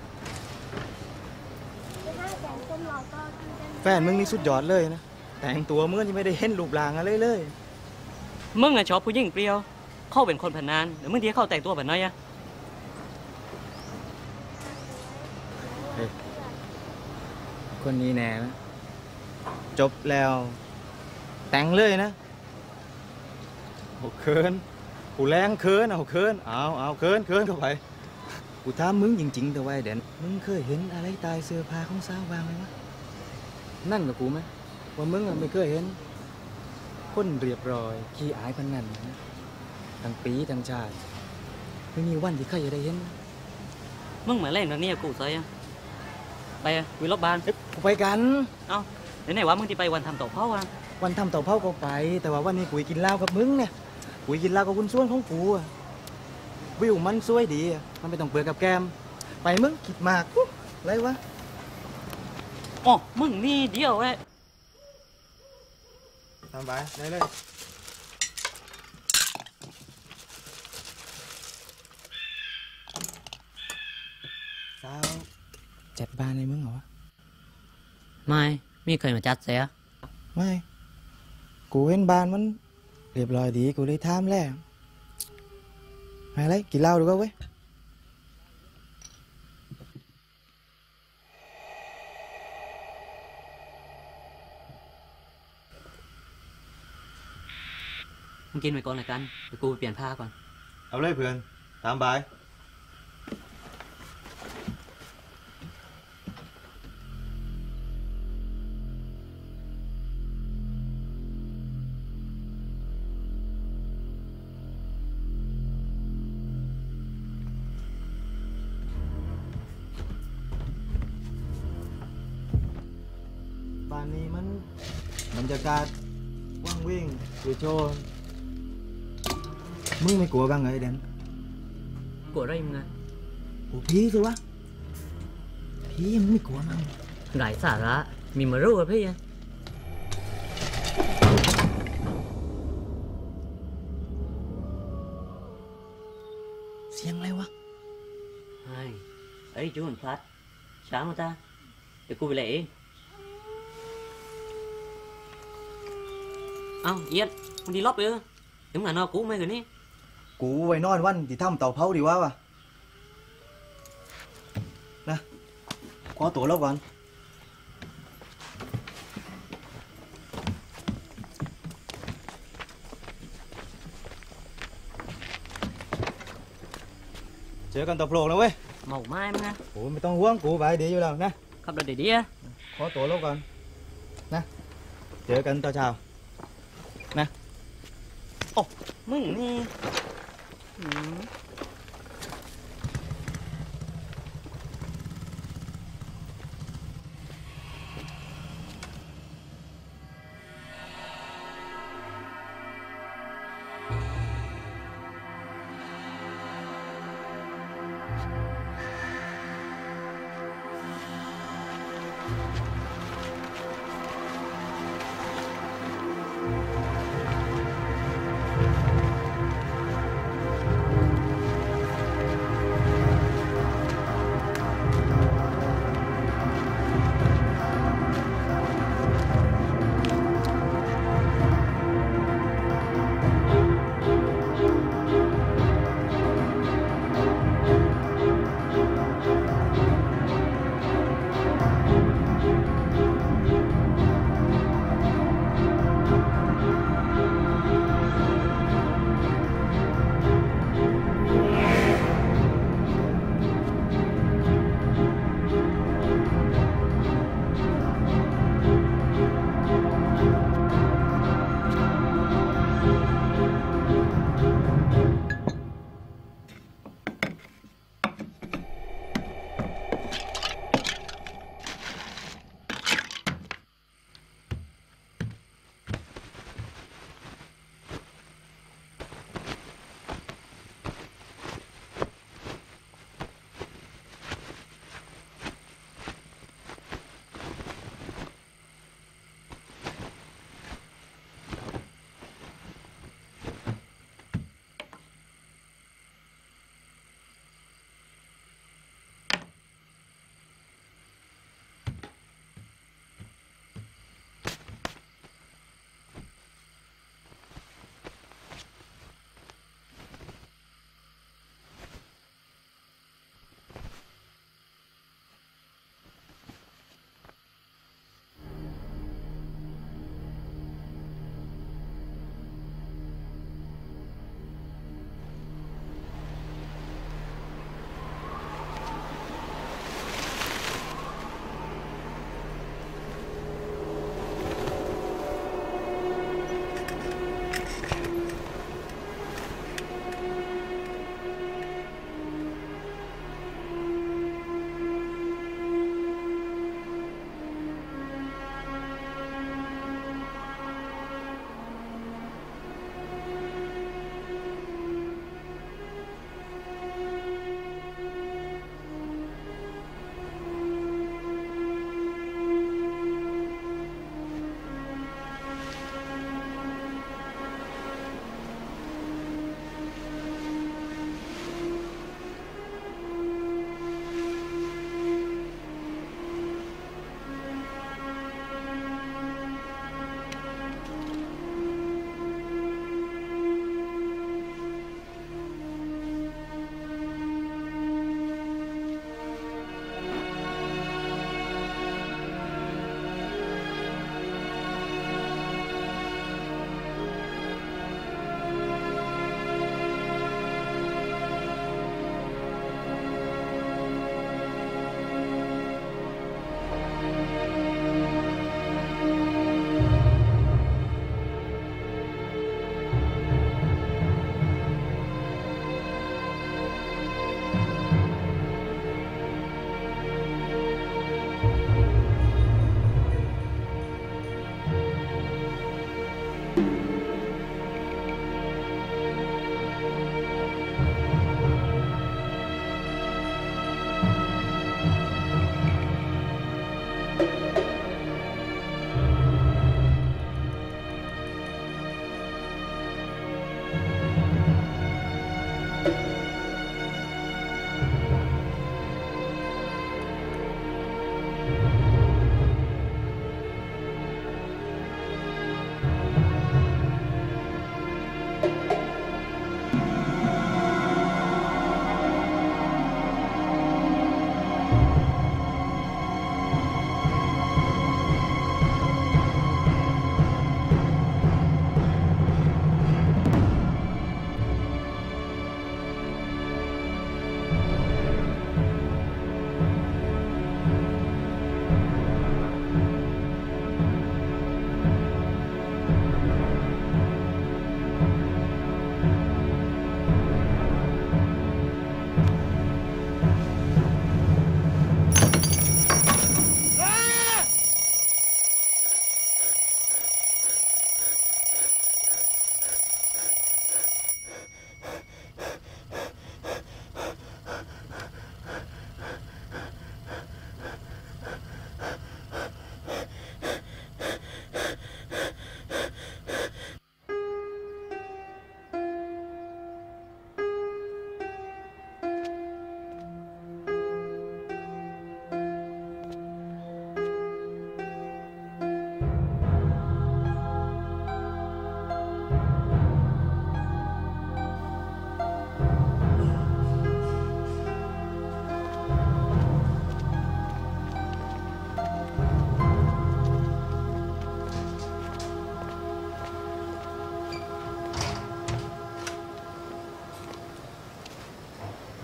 แฟนมึงนี่สุดยอดเลยนะ แต่งตัวเหมื่อนยังไม่ได้เห็นรูปร่างอะไรเลยมึงอะชอบผู้หญิงเปรี้ยว เข้าเป็นคนพนันเดี๋ยวมึงทีเข้าแต่งตัวแบบน้อยอะคนนี้แน่นะ จบแล้วแต่งเลยนะโอ้เคินกูแรงเคินเอาเคินเอาเคินเข้าไปกูถามมึงจริงๆแต่ว่าไอ้เด่นมึงเคยเห็นอะไรตายเสื้อผ้าของสาวบางไหมวะนั่นกับกูไหมว่ามึงอะไม่เคยเห็นคนเรียบร้อยขี้อายพันนั่นนะทั้งปีทั้งชาติไม่มีวันที่ใครจะได้เห็นมึงมาเล่นแบบนี้กับกูซะอะไปอะวิลบบ้านกูไปกันเอ้าไหนๆวะมึงจะไปวันทำต่อเผาอะวันทำเต่าเผาก็ไป แต่ว่าวันนี้กูกินเหล้ากับมึงเนี่ยกูกินเหล้ากับคุณส่วนของกูอะวิวมันสวยดีอะมันไม่ต้องเปลือกกับแกมไปมึงคิดมากอุ๊ยอะไรวะอ๋อมึงนี่เดียวเว้ยทำไปได้เลยสาวจัดบ้านในมึงเหรอวะไม่มีเคยมาจัดเสียไม่กูเห็นบ้านมันเรียบร้อยดีกูเลยถามแล้วอะไรกินเหล้าดูก็เว้ยมึงกินไปก่อนเลยกันเดี๋ยวกูไปเปลี่ยนผ้าก่อนเอาเลยเพื่อนตามบายบ้านนี้มันบรรยากาศว่างวิ่งโชนมึงไม่กลัวบ้างเหรอไอ้เดนกลัวอะไรมึงอะกลัวผีสิวะผีมึงไม่กลัวมั้งไร้สาระมีมารู้กับพี่อะเสียงอะไรวะไอ้จูนพลัดช้ามาตาเดี๋ยวกูไปเลยเองเอ้าเอียดมึงđi lótไปเออเดี๋ยวมึงหานอนกูไม่คืนนี้กูไว้นอนวันที่ทำเต่าเผาดีวะนะขอตัวแล้วก่อนเจอกันต่อโปรกนะเว้ยเมาไม้มึงนะโอ้ไม่ต้องห่วงกูไปดีอยู่แล้วนะขับรถดีๆอะขอตัวแล้วก่อนนะเจอกันต่อเช้านะมึงนี่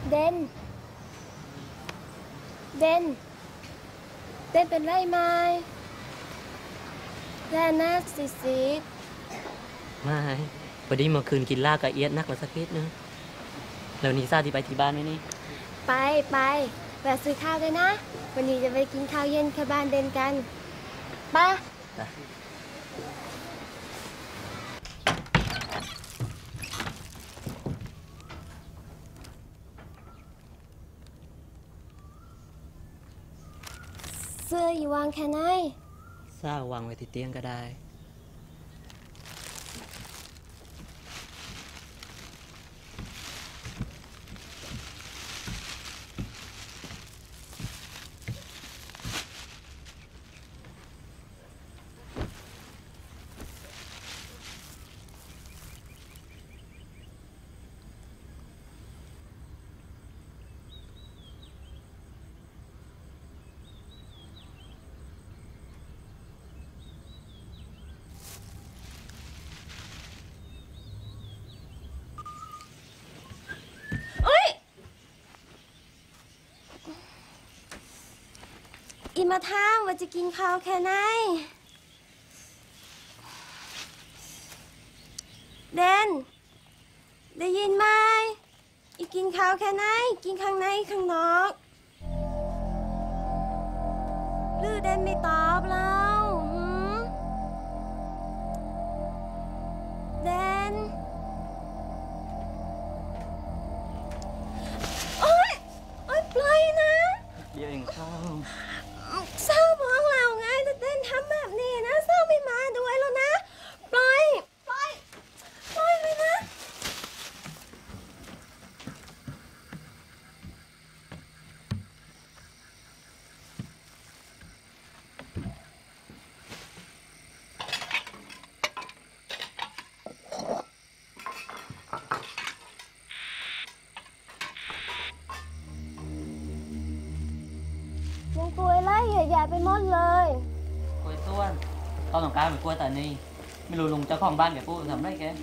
เดนเป็นไรไหมแล่นักสิไม่พอดีเมื่อคืนกินลาบกับเอียดนักกว่าสักนิดนึงแล้วนี่ทราบที่ไปที่บ้านไหมนี่ไปแวะซื้อข้าวเลยนะ วันนี้จะไปกินข้าวเย็นที่บ้านเดนกันไปเสื้ออยู่วางแค่ไหนทราบวางไว้ที่เตียงก็ได้อีมาถามว่าจะกินข้าวแค่ไหนเดนได้ยินไหมอีกินข้าวแค่ไหนกินข้างในข้างนอกหรือเดนไม่ตอบเราเดนโอ๊ยปล่อยนะเดี๋ยวเองเข้าเศร้าบอกเราไงแต่เต้นทำแบบนี้นะเศร้าไม่มาด้วยแล้วนะปล่อยเลยนะยังกลัวไล่ใหญ่ๆไปหมดเลยกล้วยต้วนเขาต้องการเป็นกล้วยแต่นี่ไม่รู้ลุงเจ้าของบ้านแกพูดทำไรแก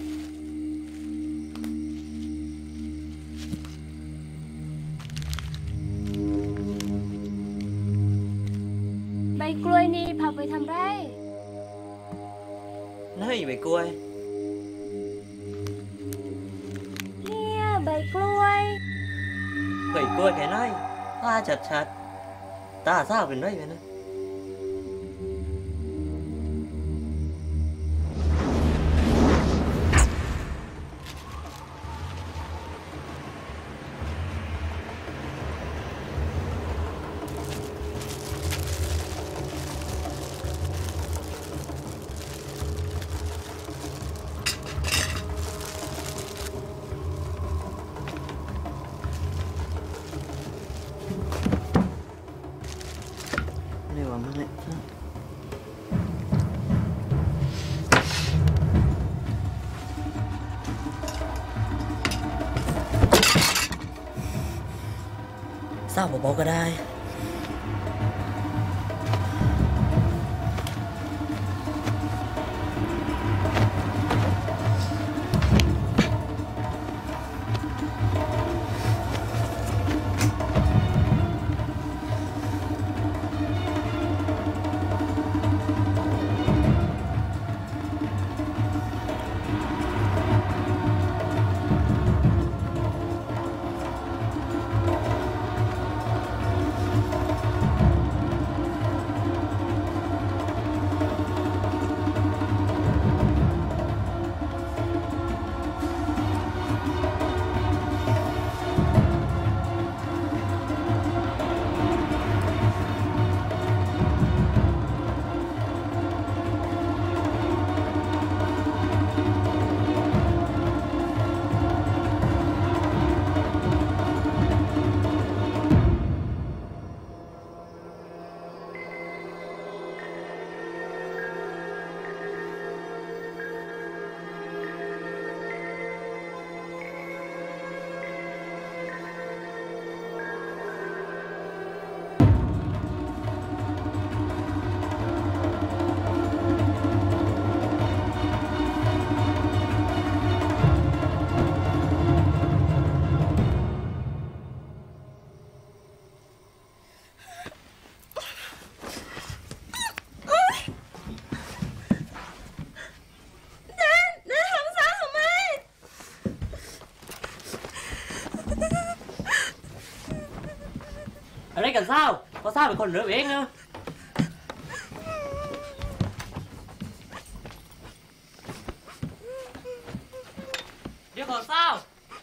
ใบกล้วยนี่พาไปทำไรนี่ใบกล้วยเนี่ยใบกล้วยใบกล้วยแกน้อยตาชัดๆตาเศร้าเป็นไรไปนะ เรียกว่ามันเนี่ยเศร้าเบาๆก็ได้อะไรกันเศร้าเพราะเศร้าเป็นคนเลือกเองเนอะเดี๋ยวก่อนเศร้า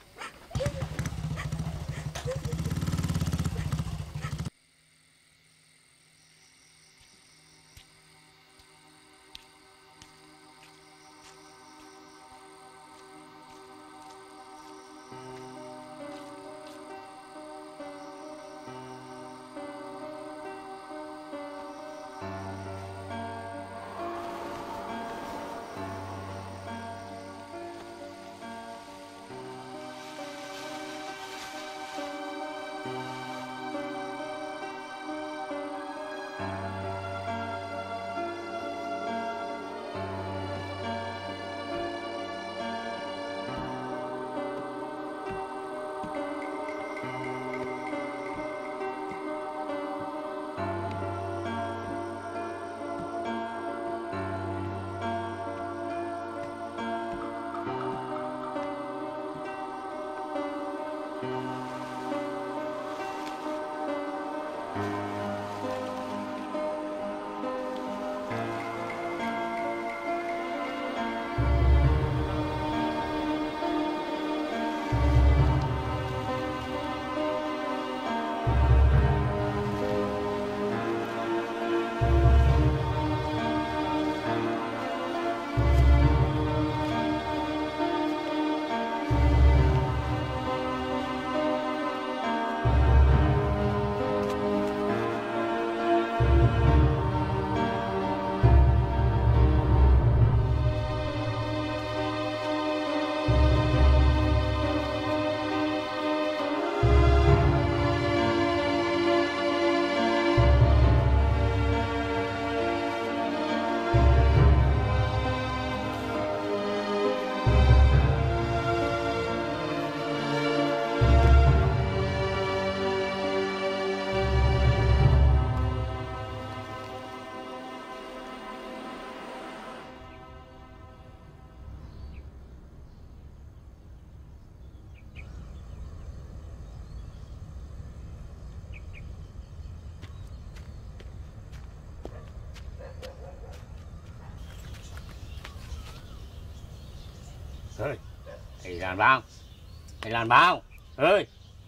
เฮ้ยไอ้หลานบ้าวไอ้หลานบ้าวเฮ้ย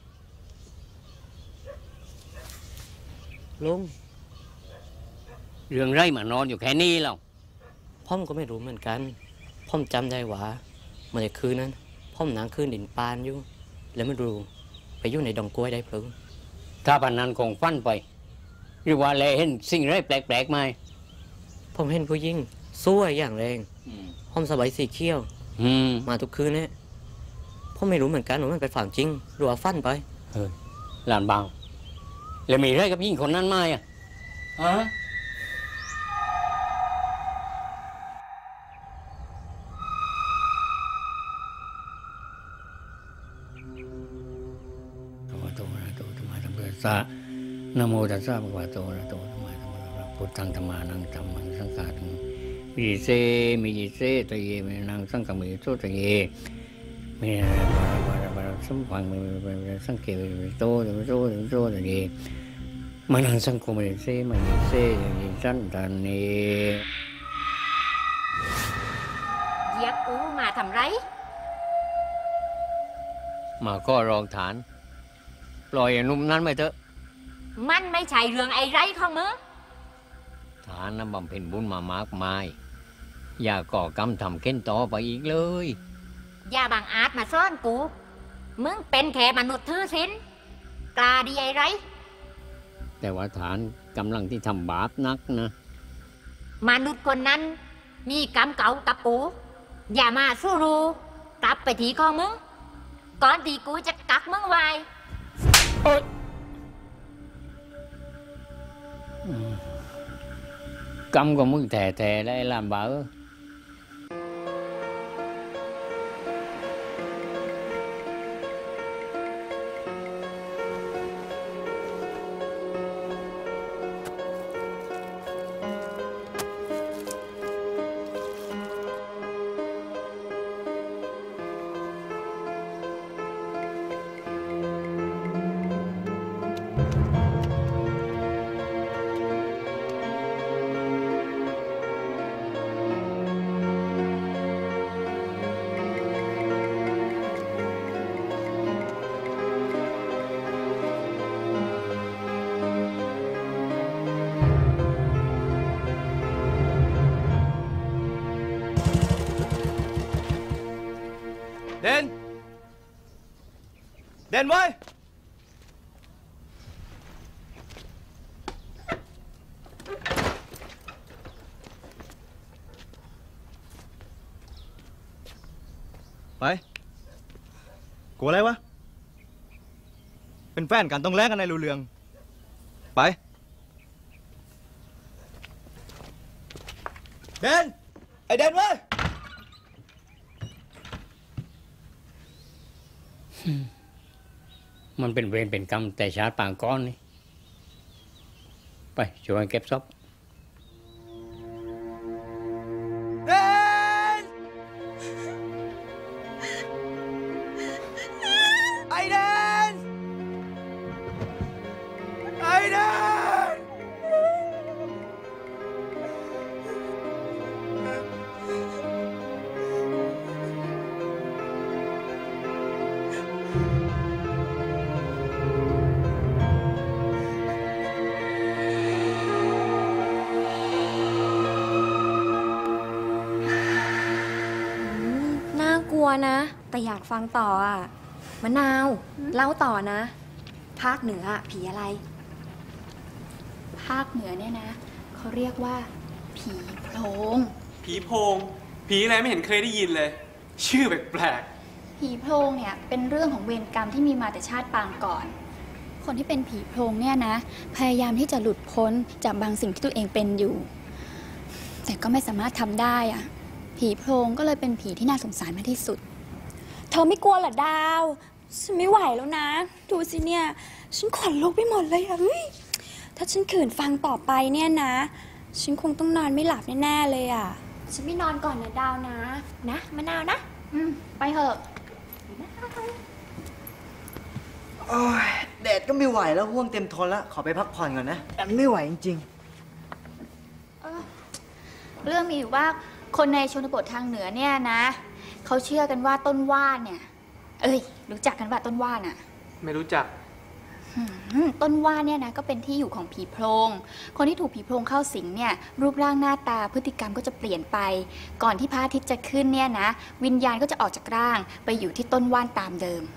ลุงเรื่องไรมานอนอยู่แค่นี้หรอพ่อมก็ไม่รู้เหมือนกันพ่อมจำได้ว่าเมื่อคืนนั้นพ่อมนั่งคืนดินปานอยู่แล้วไม่รู้ไปอยู่ในดงกล้วยได้เพลิงถ้าปานนั้นคงฟันไปหรือว่าแลเห็นสิ่งไรแปลกๆไหมผมเห็นผู้หญิงสวยอย่างแรงพ่อมสบายสีเขียวมาทุกคืนเนี่ยพ่อไม่รู้เหมือนกันว่ามันเป็นฝั่งจริงหรือว่าฟันไปหลานเบาแล้วมีไรกับยิ่งคนนั้นไหมอ่ะฮะนะโมตัสสะภะคะวะโตอะระหะโตสัมมาสัมพุทธัสสะพุทธังธัมมานังธัมมังสังฆังมิเสตเยเมนังสังฆมิโตตเยเมบาสัมพังสังเกโตตเยมานังสังโฆมิเสสันตันเนเหยียบกูมาทำไรมาก็รองฐานปล่อยไอ้หนุ่มนั้นไปเถอะมันไม่ใช่เรื่องไอ้ไรของมึงฐานนั้นบำเพ็ญบุญมามากมายอย่าก่อกรรมทำเค้นต่อไปอีกเลยอย่าบังอาจมาซ่อนกูมึงเป็นแค่มนุษย์ทื่อสินกล้าดีไอ้ไรแต่ว่าฐานกำลังที่ทำบาปนักนะมนุษย์คนนั้นมีกรรมเก่ากับกูอย่ามาสู้รูกลับไปทีของมึงก่อนที่กูจะกักมึงไว้กรรมของมึงแท้ๆแล้วไอ้หลานบ่าวเด่นเว้ยไปกลัวอะไรวะเป็นแฟนกันต้องแลกกันในรูเรืองไปเด่นไอเด่นเว้ยมันเป็นเวรเป็นกรรมแต่ชาติปางก้อนนี่ไปช่วยเก็บศพเด่นไอเด่นไอเด่นน่ากลัวนะ แต่อยากฟังต่ออ่ะมะนาวเล่าต่อนะ ภาคเหนือผีอะไรภาคเหนือเนี่ยนะเขาเรียกว่า ผีโพรงผีโพงผีอะไรไม่เห็นเคยได้ยินเลย ชื่อแปลกผีโพรงเนี่ยเป็นเรื่องของเวรกรรมที่มีมาแต่ชาติปางก่อน คนที่เป็นผีโพรงเนี่ยนะพยายามที่จะหลุดพ้นจากบางสิ่งที่ตัวเองเป็นอยู่ แต่ก็ไม่สามารถทำได้อะผีโพรงก็เลยเป็นผีที่น่าสงสารมากที่สุดเธอไม่กลัวเหรอดาว ฉันไม่ไหวแล้วนะ ดูสิเนี่ย ฉันขนลุกไปหมดเลยอะเฮ้ยถ้าฉันขืนฟังต่อไปเนี่ยนะ ฉันคงต้องนอนไม่หลับแน่ๆเลยอะฉันไม่นอนก่อนนะดาวนะ นะมะนาวนะไปเถอะโอ้ยแดดก็ไม่ไหวแล้วห่วงเต็มทนแล้วขอไปพักผ่อนก่อนนะแต่ไม่ไหวจริงเรื่องมีอยู่ว่าคนในชนบททางเหนือเนี่ยนะเขาเชื่อกันว่าต้นว่านเนี่ยรู้จักกันว่าต้นว่านอะๆ ไม่รู้จักต้นว่านเนี่ยนะก็เป็นที่อยู่ของผีโพรง คนที่ถูกผีโพรงเข้าสิงเนี่ยรูปร่างหน้าตาพฤติกรรมก็จะเปลี่ยนไป ก่อนที่พระอาทิตย์จะขึ้นเนี่ยนะวิญญาณก็จะออกจากร่างไปอยู่ที่ต้นว่านตามเดิม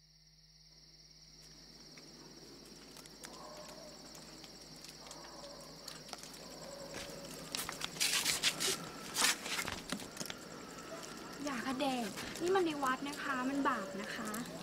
อย่าค่ะเด็กนี่มันในวัดนะคะ มันบาปนะคะ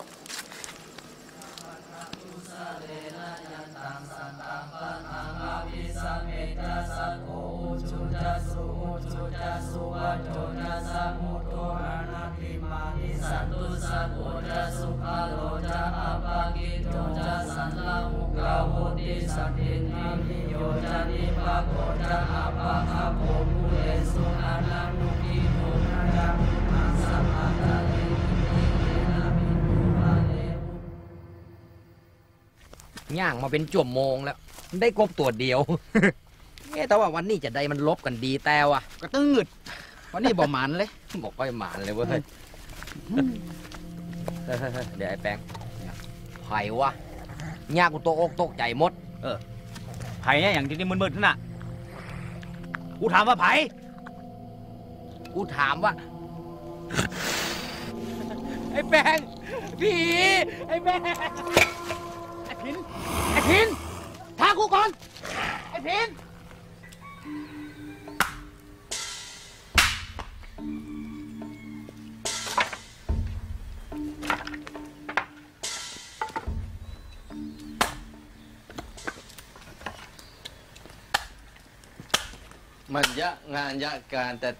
ย่างมาเป็นชั่วโมงแล้วได้กบตัวเดียว แต่ว่าวันนี้จะได้มันลบกันดีแต่ว่ะก็ตึงหงึดวันนี้บ่หมันเลยบอกไปหมันเลยเว้ยเดี๋ยวไอ้แป้งไผ่วะย่ากูตกอกตกใจหมดไผ่เนี่ยอย่างที่นี่มืดๆนั่นน่ะกูถามว่าไผ่กูถามว่าไอ้แป้งผีไอ้แป้งไอ้พินทางกูก่อนไอ้พินมันยะงานยะการแต่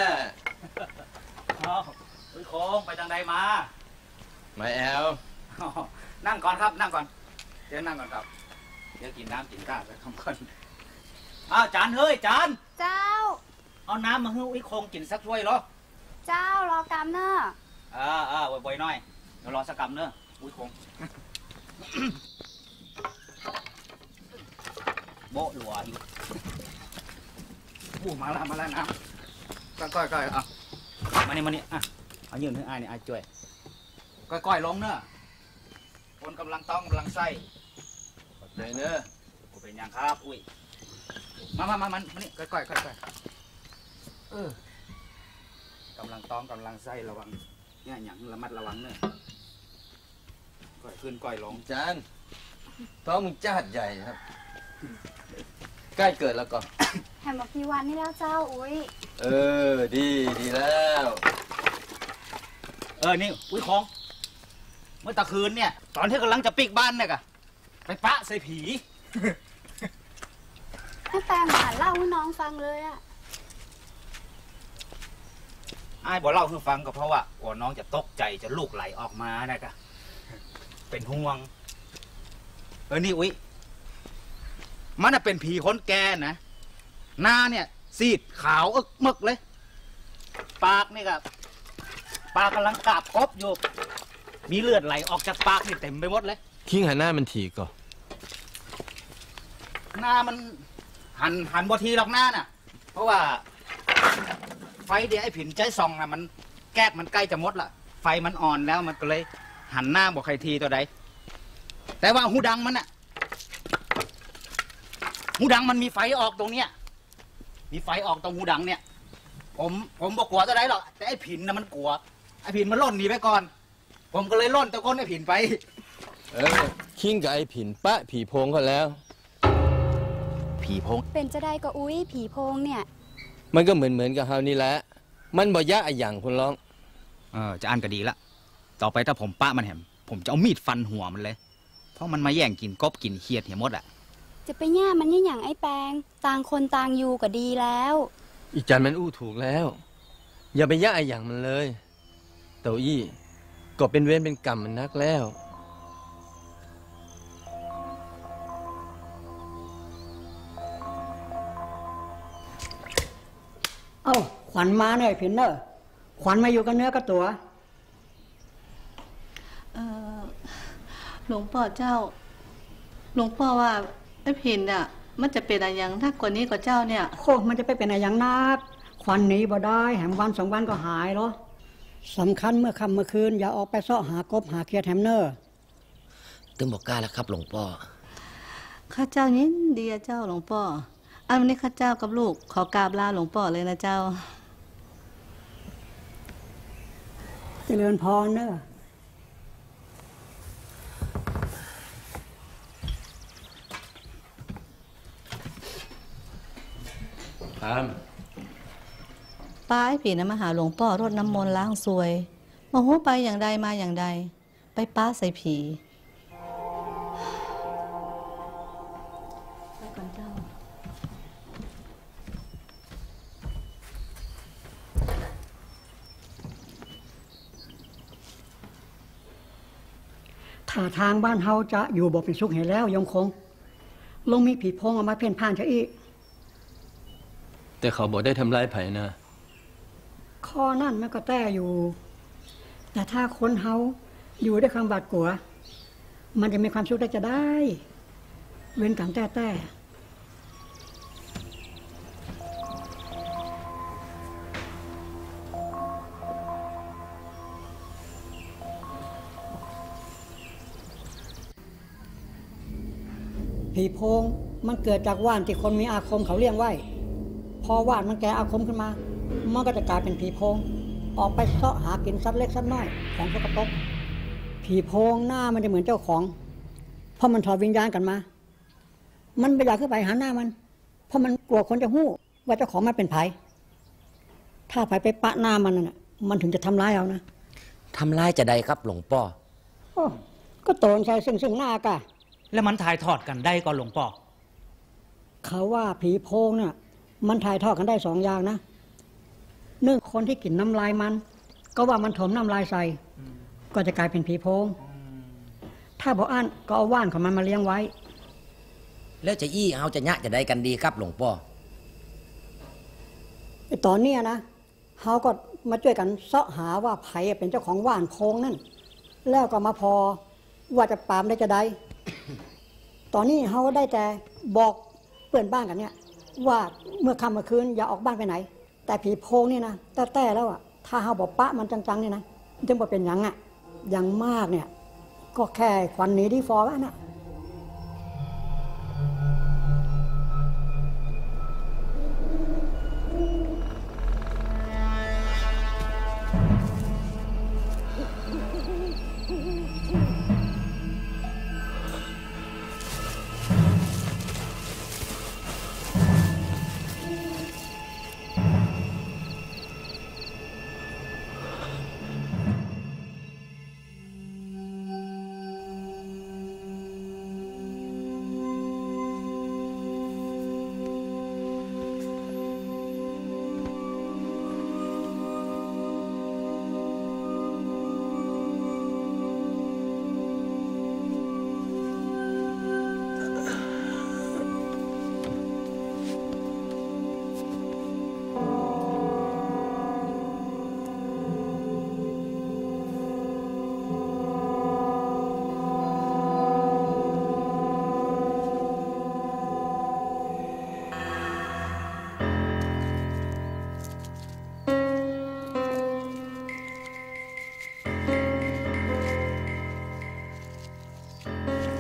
คุณโค้งไปทางใดมาไม่แอลนั่งก่อนครับนั่งก่อนเดี๋ยวนั่งก่อนครับเดี๋ยวกินน้ำกินข้าวไปคำก่อนจานเฮ้ยจานเจ้าเอาน้ำมาให้อุ้ยโค้งกินสักถ้วยเหรอเจ้ารอกรรมเนอะบ่อยๆหน่อยเดี๋ยวรอสักกำเนอะอุ้ยโค้ง โบะหลัวอยู่มาแล้วน้ำก้อยๆมานี่เอายืนให้อ้ายนี่อ้ายช่วยก้อยๆลงเนอะคนกำลังต้องกำลังไส้เลยเนอะกูเป็นยังครับอุ้ยมานี่ก้อยๆกำลังต้องกำลังไส้ระวังเนี่ยอย่างระมัดระวังเนอะก่อยขึ้นก่อยลงจานท้องมึงจ้าดใหญ่ครับ ใกล้เกิดแล้วก็แถมบอกพี่วันนี่แล้วเจ้าอุ้ยดีแล้วนี่อุ้ยของเมื่อตะคืนเนี่ยตอนที่กำลังจะปิกบ้านเนี่ยกะไปปะใส่ผีไอ้แปงมาเล่าให้น้องฟังเลยอะไอ้บอกเล่าให้ฟังก็เพราะว่ากลัวน้องจะตกใจจะลูกไหลออกมานะกะเป็นห่วงนี่อุ้ยมันน่ะเป็นผีคนแก่นะหน้าเนี่ยซีดขาวอึกมึกเลยปากนี่กับปากกำลังกราบกบอยู่มีเลือดไหลออกจากปากนี่เต็มไปหมดเลยคิงหันหน้ามันถีก่อนหน้ามันหันบทีหรอกหน้าน่ะเพราะว่าไฟเดี๋ยวไอ้ผินใจซองน่ะมันแก๊กมันใกล้จะหมดละไฟมันอ่อนแล้วมันก็เลยหันหน้าบอกใครทีตัวใดแต่ว่าหูดังมันน่ะหูดังมันมีไฟออกตรงเนี้ยมีไฟออกตรงหูดังเนี่ยผมบอกกลัวตัวใดหรอกแต่ไอ้ผินน่ะมันกลัวไอ้ผินมันล่นหนีไปก่อนผมก็เลยล่นตะก้นไอ้ผินไปคิงกับไอ้ผินปะผีโพงก็แล้วผีโพงเป็นจะได้ก็อุ้ยผีโพงเนี่ยมันก็เหมือนกับเฮานี่แหละมันบ่ยะอะอย่างคุณร้องจะอ่านก็ดีละต่อไปถ้าผมปะมันแหมผมจะเอามีดฟันหัวมันเลยเพราะมันมาแย่งกินกบกินเขียดเหี่ยมดอ่ะจะไปแย่มันนี่อย่างไอ้แปงต่างคนต่างอยู่ก็ดีแล้วอีจันมันอู้ถูกแล้วอย่าไปยะอะอย่างมันเลยเต่าอี้ก็เป็นเวรเป็นกรรมมันนักแล้วเอ้าขวัญมาหน่อยผินเนอะขวัญมาอยู่กับเนื้อกับตัวหลวงพ่อเจ้าหลวงพ่อว่าไอ้ผินเนี่ยมันจะเป็นอะไรยังถ้ากว่านี้กับเจ้าเนี่ยโคมันจะไปเป็นอะไรยังนักขวัญหนีบ่ได้แหมวัน2 วันก็หายเหรอสำคัญเมื่อค่ำเมื่อคืนอย่าออกไปเสาะหากบหาเขียดแฮมเนอร์ตึงบอกกล้าแล้วครับหลวงพ่อข้าเจ้ายินดีเจ้าหลวงพ่ออันนี้ข้าเจ้ากับลูกขอกราบลาหลวงพ่อเลยนะเจ้าเจริญพรเนอะป้าไอ้ผีนะมาหาหลวงพ่อรดน้ำมนต์ล้างซวยมาหูไปอย่างใดมาอย่างใดไปป้าใส่ผีไปก่อนเจ้าถ้าทางบ้านเฮาจะอยู่บ่เป็นสุขเห็นแล้วยงคงลงมีผีโพงออกมาเพ่นพ่านเฉอีแต่เขาบอกได้ทำร้ายไผ่นะข้อนั่นมันก็แต่อยู่แต่ถ้าคนเฮาอยู่ด้วยความบาดกลัวมันจะมีความสุขได้จะได้เว้นกรรมแต่ผีโพงมันเกิดจากว่านที่คนมีอาคมเขาเลี้ยงไว้พอว่านมันแก่อาคมขึ้นมามันก็จะกลายเป็นผีโพงออกไปเสาะหากินสัตว์เล็กสัตว์น้อยของสกปรกผีโพงหน้ามันจะเหมือนเจ้าของเพราะมันถอดวิญญาณกันมามันไม่อยากขึ้นไปหาหน้ามันเพราะมันกลัวคนจะหู้ว่าเจ้าของมันเป็นไผถ้าไผไปปะหน้ามันน่ะมันถึงจะทำร้ายเอานะทำร้ายจะได้ครับหลวงพ่อก็โตนใส่ซึ่งหน้ากะแล้วมันถ่ายทอดกันได้ก็หลวงพ่อเขาว่าผีโพงเนี่ยมันถ่ายทอดกันได้2 อย่างนะ1คนที่กินน้ำลายมันก็ว่ามันถมน้ำลายใส่ก็จะกลายเป็นผีโพงถ้าบ่อั้นก็เอาว่านของมันมาเลี้ยงไว้แล้วจะอี้เอาจะยะจะได้กันดีครับหลวงพ่อตอนนี้นะเขาก็มาช่วยกันเสาะหาว่าไผเป็นเจ้าของว่านโพงนั่นแล้วก็มาพอว่าจะปรามได้จะได้ ตอนนี้เขาได้แต่บอกเพื่อนบ้านกันเนี่ยว่าเมื่อค่ำเมื่อคืนอย่าออกบ้านไปไหนแต่ผีโพงนี่นะแต่แล้วอ่ะถ้าเขาบอกปะมันจังๆนี่นะจึงว่าเป็นยังอ่ะอย่างมากเนี่ยก็แค่ควันหนีที่ฟอว่านะ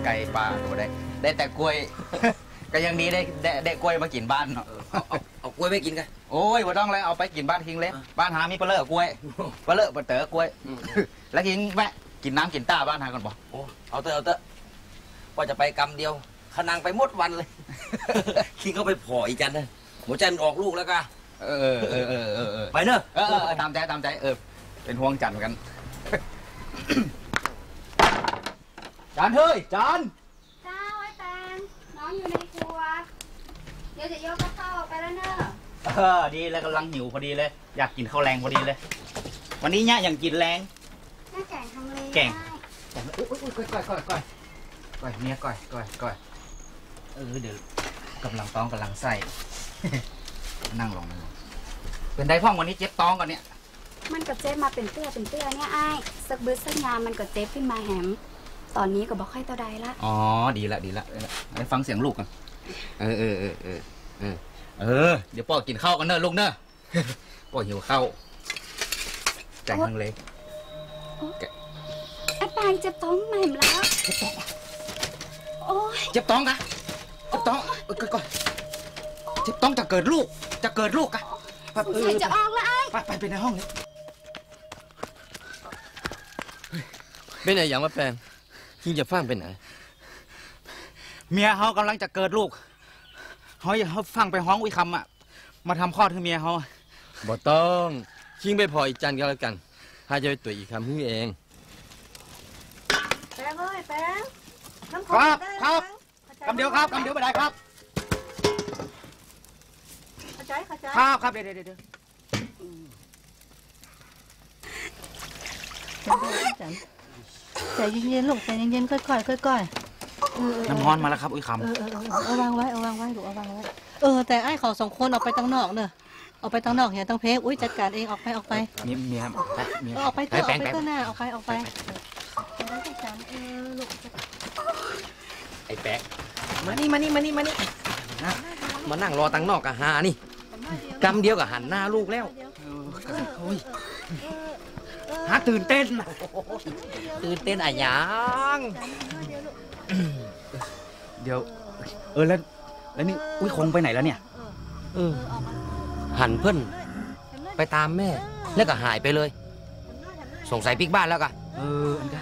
ไก่ปลาก็ได้ได้แต่กล้วย ก็ยังดีได้กล้วยมากินบ้านเนาะเอากล้วยไปกินกันโอ้ยบ่ต้องเลยเอาไปกินบ้านทิ้งเลยบ้านหามีปลาเล่อกล้วยปลาเล่ปลาเต๋อกล้วยแล้วทิ้งแวะกินน้ำกินต้าบ้านหาก่อนบ่โอ้เอาเถอะว่าจะไปกำเดียวขนังไปหมดวันเลย คิงเขาไปผ่ออีจันนะหัวใจมันออกลูกแล้วก็ไปเนอะตามใจเป็นห่วงจันเหมือนกัน จานเฮ้ยจานเจ้าไอ้แตนน้องอยู่ในครัว เดี๋ยวจะยกข้าวออกไปแล้วเนอะดีแล้วกำลังหิวพอดีเลย อยากกินข้าวแรงพอดีเลย วันนี้เนี่ยยังกินแรงแม่แกงทำเลยแกงอุ้ยก้อยเมียก้อยเดี๋ยวกำลังต้องกำลังใส่ นั่งลงเป็นไดพ่องวันนี้เจ็บท้องก่อนเนี่ยมันก็เจ็บมาเป็นเตื้อเนี่ยไอ้สักบึ้สักยามมันก็เจ็บขึ้นมาแหมตอนนี้ก็บอกค่อยเท่าใดละอ๋อดีละไปฟังเสียงลูกกันเดี๋ยวพ่อกินข้าวกันเนอะลูกเนอะ พ่อหิวข้าวแกงทั้งเลยไอ้แปงเจ็บท้องแหม่มแล้วโอ้ยเจ็บท้องกะเจ็บท้องก่อนเจ็บท้องจะเกิดลูกกะใส่จะออกละไอ้ไปในห้องเลยเป็นไงอย่างว่าแฟนคิงจะฟังเป็นไหนเมียเขากำลังจะเกิดลูกเขาฟังไปห้องอุ้ยคำอ่ะมาทำคลอดให้เมียเขาบ่ต้องคิงไปพออีจันก็แล้วกันถ้าจะไปตัวอีกคำพี่เองแปงเอ้ยแปงน้ำครับคำเดียวไปได้ครับเข้าใจครับเดี๋ยวใจเย็นๆลูกใจเย็นๆค่อยๆน้ำร้อนมาแล้วครับอุ้ยคำเอาวางไว้ลูกเอาวางไว้แต่ไอ้เขาสองคนออกไปตั้งนอกเนอะออกไปตั้งนอกเฮียตั้งเพกอุ้ยจัดการเองออกไปเมียออกไปเถอะหน้าออกไปลูกไอ้แป๊กมานี่มานั่งรอตั้งนอกกับหานี่กำเดียวกับหันหน้าลูกแล้วฮะตื่นเต้นอะยังเดี๋ยวแล้วนี่อุ้ยคงไปไหนแล้วเนี่ยหันเพิ่นไปตามแม่แล้วก็หายไปเลยสงสัยปิกบ้านแล้วกะอันกัน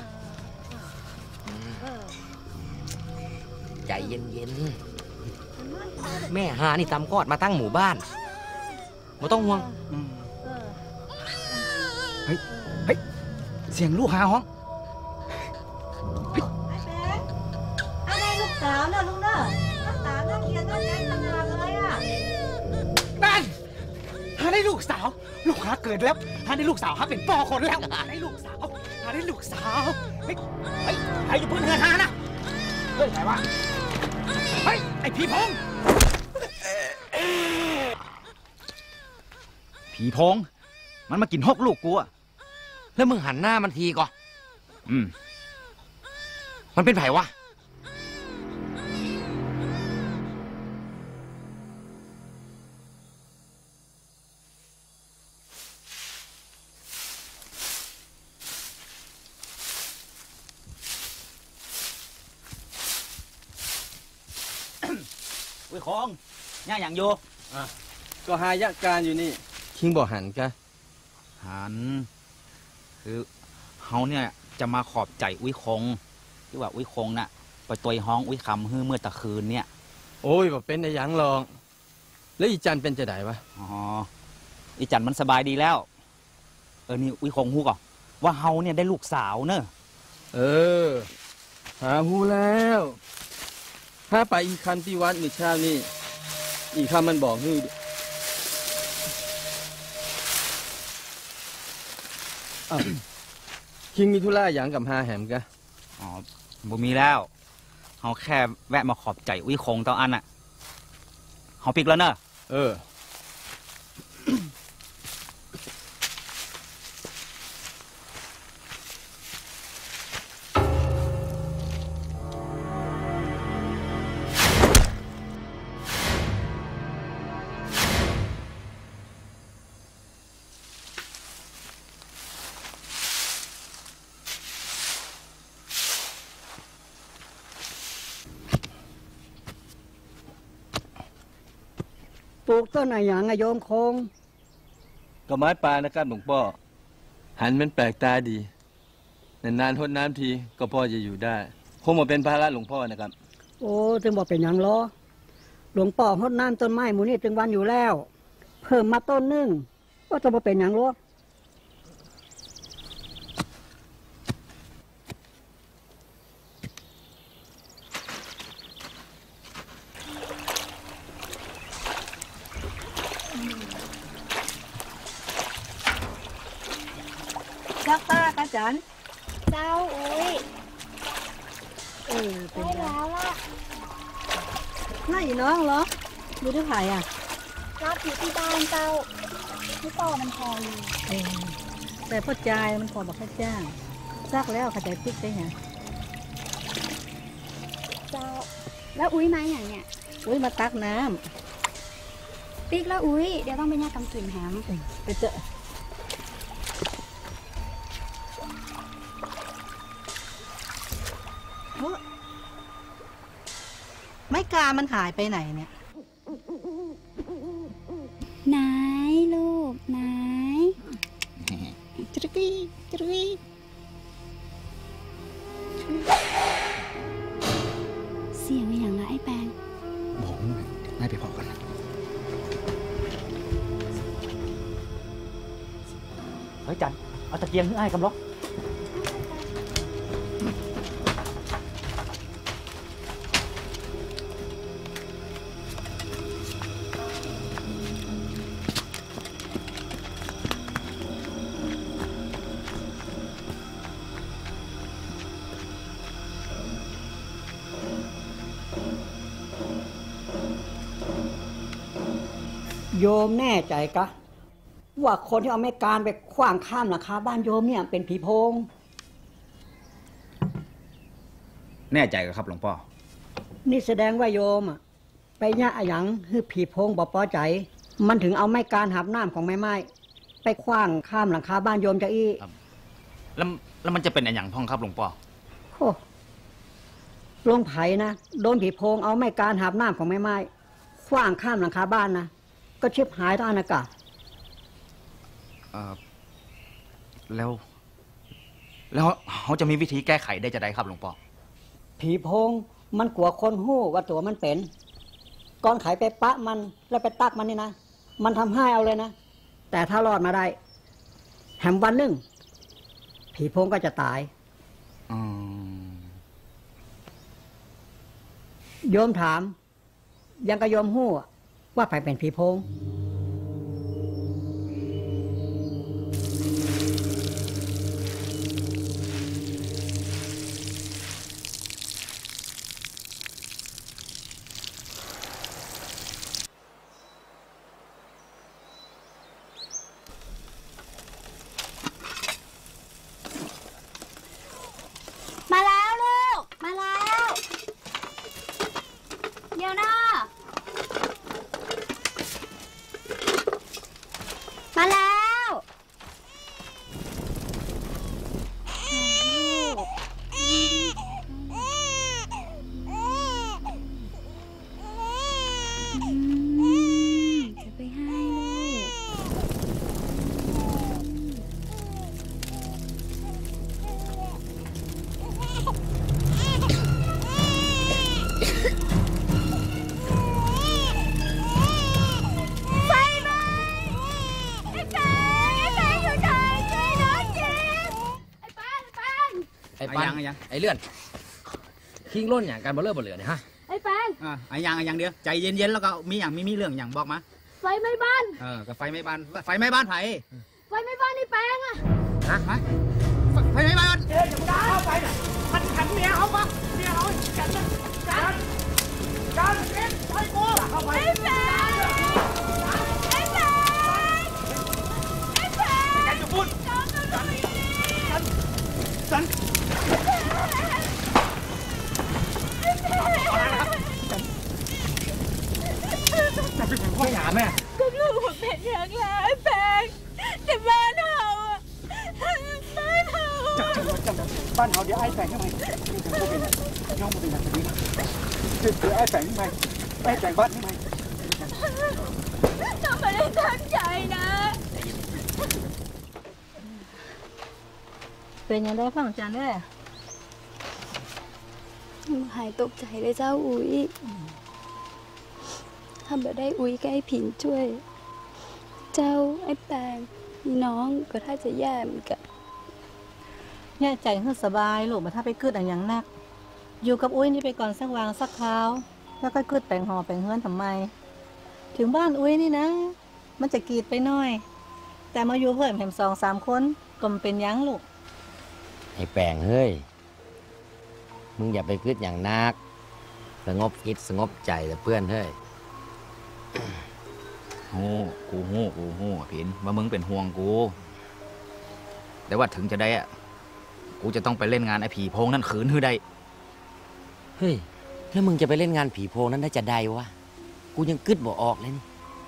ใจเย็นๆแม่หานี่ตำกอดมาตั้งหมู่บ้านไม่ต้องห่วงเฮ้ยเสียงลูกหาห้องอะไรลูกสาวเนี่ยลุงเนอะน้ำตาเขียนน้ำแดงต่างหากเลยอ่ะนั่นหาได้ลูกสาวลูกหาเกิดแล้วหาได้ลูกสาวหาเป็นพ่อคนแล้วหาได้ลูกสาวเฮ้ยใครอยู่พื้นเงินหานะเฮ้ยใครวะเฮ้ยไอ้ผีพงมันมากินหกลูกกูอะแล้วมึงหันหน้ามันทีก่อน มันเป็นไผวะอุ้ยคงย่าอย่างโยก็หายการอยู่นี่คิงบอกหันกะคือเฮาเนี่ยจะมาขอบใจอุ้ยคงที่ว่าอุ้ยคงน่ะไปตัวห้องอุ้ยคำเมื่อตะคืนเนี่ยโอ้ยบอกเป็นในยังลองแล้วอีจันเป็นจะได้วะอีจันมันสบายดีแล้วนี่อุ้ยคงฮู้ก่อนว่าเฮาเนี่ยได้ลูกสาวเนอะหาฮู้แล้วถ้าไปอีคันที่วัดมื้อเช้านี่อีคำมันบอกฮื้อคิงมีธุระอย่างกับหาแหมกะบ่มีแล้วเฮาแค่แวะมาขอบใจอุ้ยคงตอนอันน่ะเฮาปิกแล้วเนอะปลูกต้นอะไรอย่างอะโยมคงก็ไม้ปลานะครับหลวงพ่อหันมันแปลกตาดีนานๆทดน้ำทีก็พอจะอยู่ได้คงมาเป็นภาระหลวงพ่อนะครับโอ้ถึงบอกเป็นอย่างล้อหลวงพ่อฮดน้ำต้นไม้หมูนี่ถึงวันอยู่แล้ว เพิ่มมาต้นนึงก็จะมาเป็นอย่างล้อซักผ้ากันจันเจ้าอุ้ยเป็นได้แล้วล่ะน่าอีน้องเหรอดูที่ไผ่อ่ะรับอยู่ที่บ้านเจ้าที่ต่อมันพออยู่แต่พ่อใจายมันขอบอกค่าจ้างซักแล้วเขาใจปิ๊กได้ไงเจ้าแล้วอุ้ยมาอย่างเนี่ยอุ้ยมาตักน้ปิ๊กแล้วอุ้ยเดี๋ยวต้องไปย่ากำกลิ่นแฮมำไปเจอไม้กามันหายไปไหนเนี่ยไหนลูกไหนจุดกี้จุดกี้เสียงอย่างไรไอ้แปงบอกให้ไปพอกันเฮ้ยจันเอาตะเกียงให้อ้ายกำล็อกโยมแน่ใจกะว่าคนที่เอาไม้การไปขว้างข้ามหลังคาบ้านโยมเนี่ยเป็นผีโพงแน่ใจครับหลวงพ่อนี่แสดงว่าโยมอะไปย่าอะหยังคือผีโพงบ่พอใจ มันถึงเอาไม้การหับน้ำของไม้ไม้ไปขว้างข้ามหลังคาบ้านโยมจะอี้แล้วมันจะเป็นอย่างพ้องครับหลวงพ่อโอ้ลงไผ่นะโดนผีโพงเอาไม้การหับน้ำของไม้ไม้ขว้างข้ามหลังคาบ้านนะก็ชิบหายทั้งอนาคตแล้วเขาจะมีวิธีแก้ไขได้จะได้ครับหลวงพ่อผีโพงมันกลัวคนหู้ว่าตัวมันเป็นก่อนไขไปปะมันแล้วไปตักมันนี่นะมันทำให้เอาเลยนะแต่ถ้ารอดมาได้แหมวันหนึ่งผีโพงก็จะตายโยมถามยังกระโยมหู้ว่าใครเป็นผีโพงมาแล้วลูกมาแล้วเดี๋ยวนะมาแล้วจะไปให้ลูกไฟไหม้ไอ้แปงอยู่ไหนช่วยน้องทีไอ้แปงไอ้ปันไอ้เลื่อนคิงล้นอย่างการบ่เลิกบ่เหลือเนี่ยฮะไอ้แปงอย่างเดียวใจเย็นๆแล้วก็มีเรื่องอย่างบอกมาไฟไหม้บ้านกับไฟไหม้บ้านไฟไหม้บ้านไผ่ไฟไหม้บ้านไอ้แปงอะฮะไฟไหม้บ้านอย่ามาเข้าไปน่ะมันขังเมียเขาปะเมียเขากันนะกันเอ็นไฟโก้เข้าไปไอ้แปงไอ้แปงไอ้แปงแกจะพูดสันจะเป็นพ่อหยาแม่ก็ลูกผมเป็นอย่างแล้วไอ้แปงแต่บ้านเฮาอ่ะบ้านเฮาเดี๋ยวไอ้แปงทำไมน้องมาเป็นอย่างนี้เดี๋ยวไอ้แปงทำไมไอ้แปงบ้านทำไมฉันไม่ได้ตั้งใจนะเป็นยังได้ฟังจันได้หายตกใจเลยเจ้าอุ้ยทำแบบได้อุ้ยใกล้ผินช่วย เจ้าไอ้แปงพี่น้องก็ถ้าจะแย่เหมือนกันแย่ใจให้สบายลูกมาถ้าไปกึดอย่างนัก อยู่กับอุ้ยนี่ไปก่อนสักวางสักคราว แล้วก็กึดแปลงหอแปลงเฮือนทำไม ถึงบ้านอุ้ยนี่นะ มันจะกีดไปหน่อย แต่มาอยู่เพิ่มแถม2-3 คนก็มันเป็นยังลูกไอ้แปลงเฮ้ย มึงอย่าไปคิดอย่างนัก สงบคิดสงบใจแต่เพื่อนเฮ้ยกูหู้ผินว่ามึงเป็นห่วงกู แต่ว่าถึงจะได้อะกูจะต้องไปเล่นงานไอ้ผีโพงนั่นขืนให้ได้เฮ้ย แล้วมึงจะไปเล่นงานผีโพงนั้นได้จะได้วะ กูยังกึดบ่ออกเลยนี่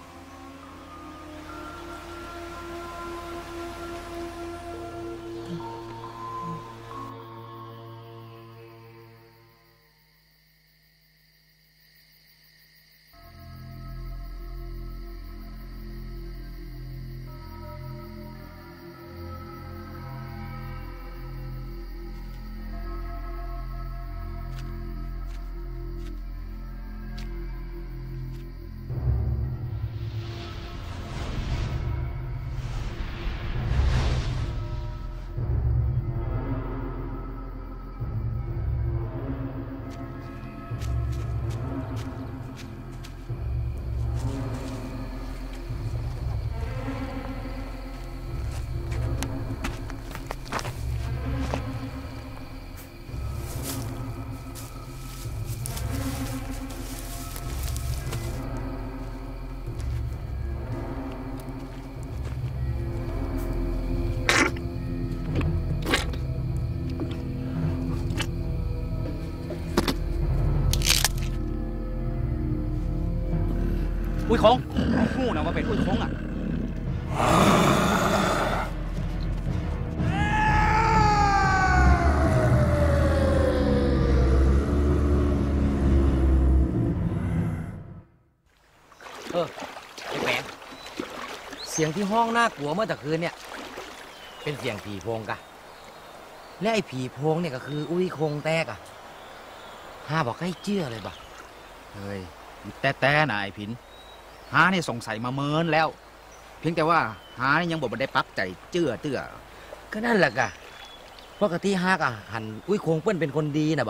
อุ้ยคงหู้นะว่าเป็นอุ้ยคงอ่ะไอ้แปลงเสียงที่ห้องน่ากลัวเมื่อตะคืนเนี่ย เป็นเสียงผีโพงกะ และไอ้ผีโพงเนี่ยก็คืออุ้ยคงแตกอะห้าบอกให้เชื่อเลยบ่เฮ้ยแต่นะไอ้ผินหานี่สงสัยมาเมินแล้ว เพียงแต่ว่าหานี่ยังบอกว่าได้ปักใจเจื้อก็นั่นแหละกะปกติห้ากะหันอุ้ยคงเปิ้นเป็นคนดีนะบ่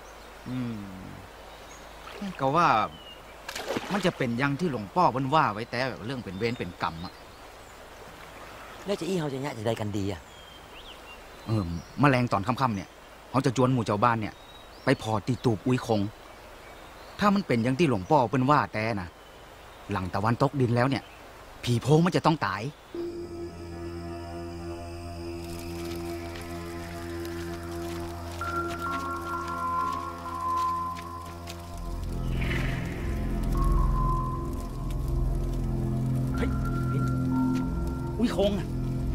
ก็ว่ามันจะเป็นอย่างที่หลวงพ่อเพิ่นว่าไว้แต่เรื่องเป็นเวรเป็นกรรมอะแล้วจะอี้เขาจะแยะจะได้กันดีอะแมลงตอนค่ำๆเนี่ยเขาจะจวนหมู่เจ้าบ้านเนี่ย ไปพอตีตูบอุ้ยคง ถ้ามันเป็นอย่างที่หลวงพ่อเพิ่นว่าแต่นะหลังตะวันตกดินแล้วเนี่ย ผีโพงมันจะต้องตายอุ้ยคงอะ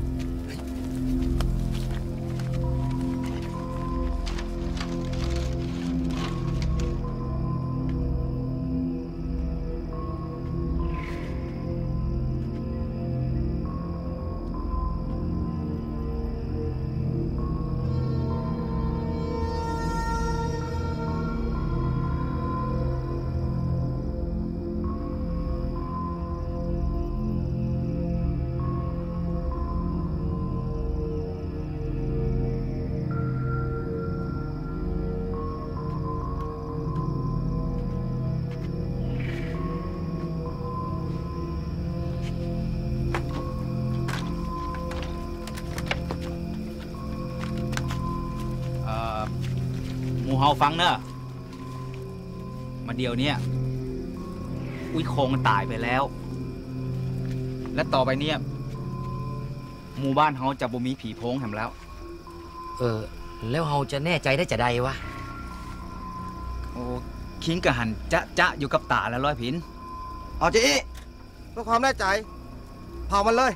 หมู่เฮาฟังเนอะมาเดียวเนี่ยอุ้ยโคงมันตายไปแล้ว และต่อไปเนี่ยหมู่บ้านเฮาจะบ่มีผีโพงแหมแล้วแล้วเฮาจะแน่ใจได้จะได้วะโอ้คิงกะหันจะอยู่กับตาแล้วร้อยผินเอาจีเพื่อความแน่ใจเผามันเลย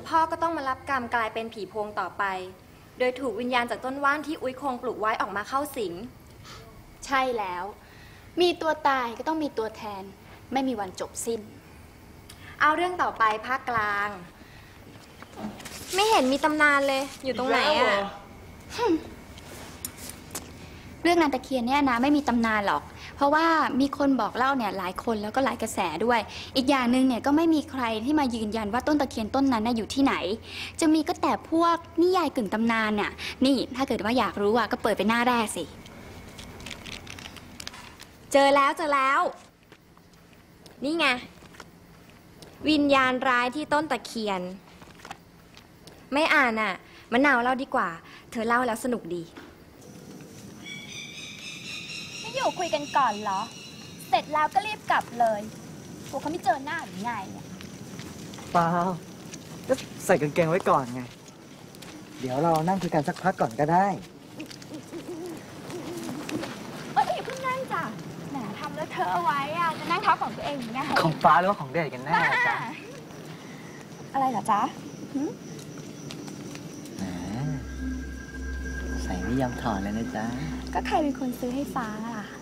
พ่อก็ต้องมารับกรรมกลายเป็นผีโพงต่อไป โดยถูกวิญญาณจากต้นว่านที่อุ้ยคงปลูกไว้ออกมาเข้าสิงใช่แล้ว มีตัวตายก็ต้องมีตัวแทน ไม่มีวันจบสิ้นเอาเรื่องต่อไปภาคกลาง ไม่เห็นมีตำนานเลย อยู่ตรงไหนอะเรื่องนางตะเคียนเนี่ยนะไม่มีตำนานหรอก เพราะว่ามีคนบอกเล่าเนี่ยหลายคนแล้วก็หลายกระแสด้วย อีกอย่างหนึ่งเนี่ยก็ไม่มีใครที่มายืนยันว่าต้นตะเคียนต้นนั้นน่ะอยู่ที่ไหน จะมีก็แต่พวกนิยายกึ่งตำนานน่ะนี่ถ้าเกิดว่าอยากรู้อ่ะก็เปิดไปหน้าแรกสิเจอแล้ว นี่ไง วิญญาณร้ายที่ต้นตะเคียน ไม่อ่านอ่ะมะนาวเล่าดีกว่า เธอเล่าแล้วสนุกดีไม่อยู่คุยกันก่อนเหรอ เสร็จแล้วก็รีบกลับเลยพวกเขาไม่เจอหน้าหรือไงเนี่ยเปล่าก็ใส่กางเกงไว้ก่อนไง เดี๋ยวเรานั่งคุยกันสักพักก่อนก็ได้เอ้ยอย่าเพิ่งนั่งจ้ะแหมทำแล้วเธอเอาไว้อ่ะจะนั่งเท้าของตัวเองอย่างเงี้ยของฟ้าหรือว่าของเด็กกันแน่จ๊ะอะไรเหรอจ๊ะใส่ไม่ยอมถอดเลยนะจ๊ะก็ใครเป็นคนซื้อให้ฟ้าล่ะ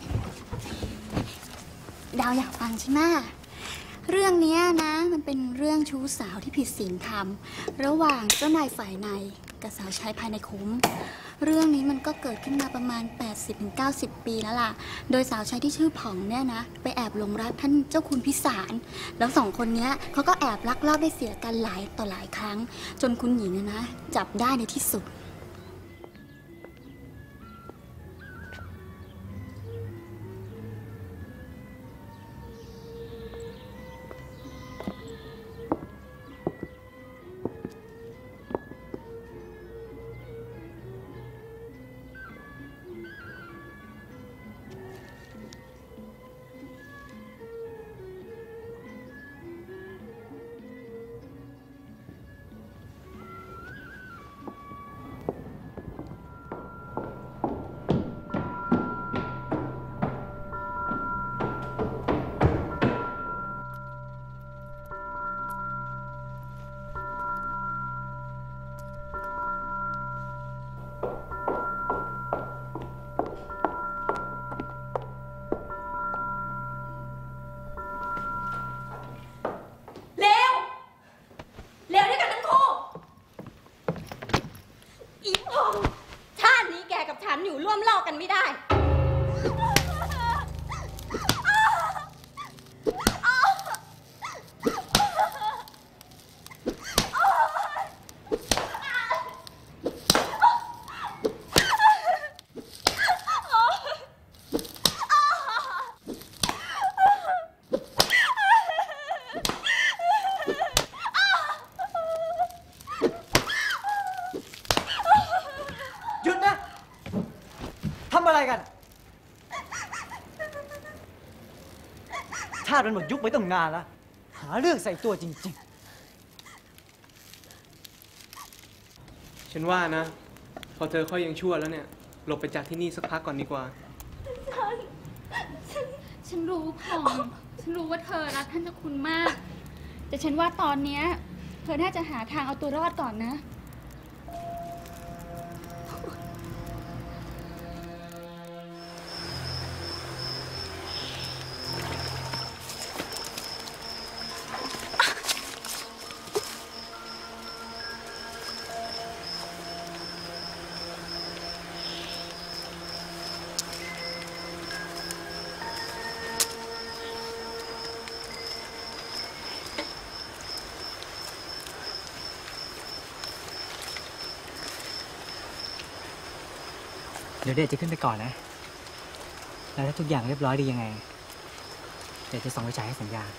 ดาวอยากฟังใช่ไหมเรื่องนี้นะมันเป็นเรื่องชู้สาวที่ผิดศีลธรรมระหว่างเจ้านายฝ่ายในกับสาวใช้ภายในคุ้ม เรื่องนี้มันก็เกิดขึ้นมาประมาณ 80-90 ปีแล้วล่ะ โดยสาวใช้ที่ชื่อผ่องเนี่ยนะไปแอบหลงรักท่านเจ้าคุณพิสารแล้วสองคนเนี้ยเขาก็แอบลักลอบได้เสียกันหลายต่อหลายครั้ง จนคุณหญิงนะจับได้ในที่สุดอยู่ร่วมโลกกันไม่ได้อะไรกันชาติมันหมดยุคไปตั้งนานแล้วหาเรื่องใส่ตัวจริงๆฉันว่านะพอเธอเขายังชั่วแล้วเนี่ยหลบไปจากที่นี่สักพักก่อนดีกว่าฉันรู้ผ่องฉันรู้ว่าเธอรักท่านเจ้าคุณมาก แต่ฉันว่าตอนเนี้ยเธอน่าจะหาทางเอาตัวรอดก่อนนะเดี๋ยวเดชจะขึ้นไปก่อนนะ แล้วถ้าทุกอย่างเรียบร้อยดียังไง เดี๋ยวจะส่งไปฉายให้สัญญา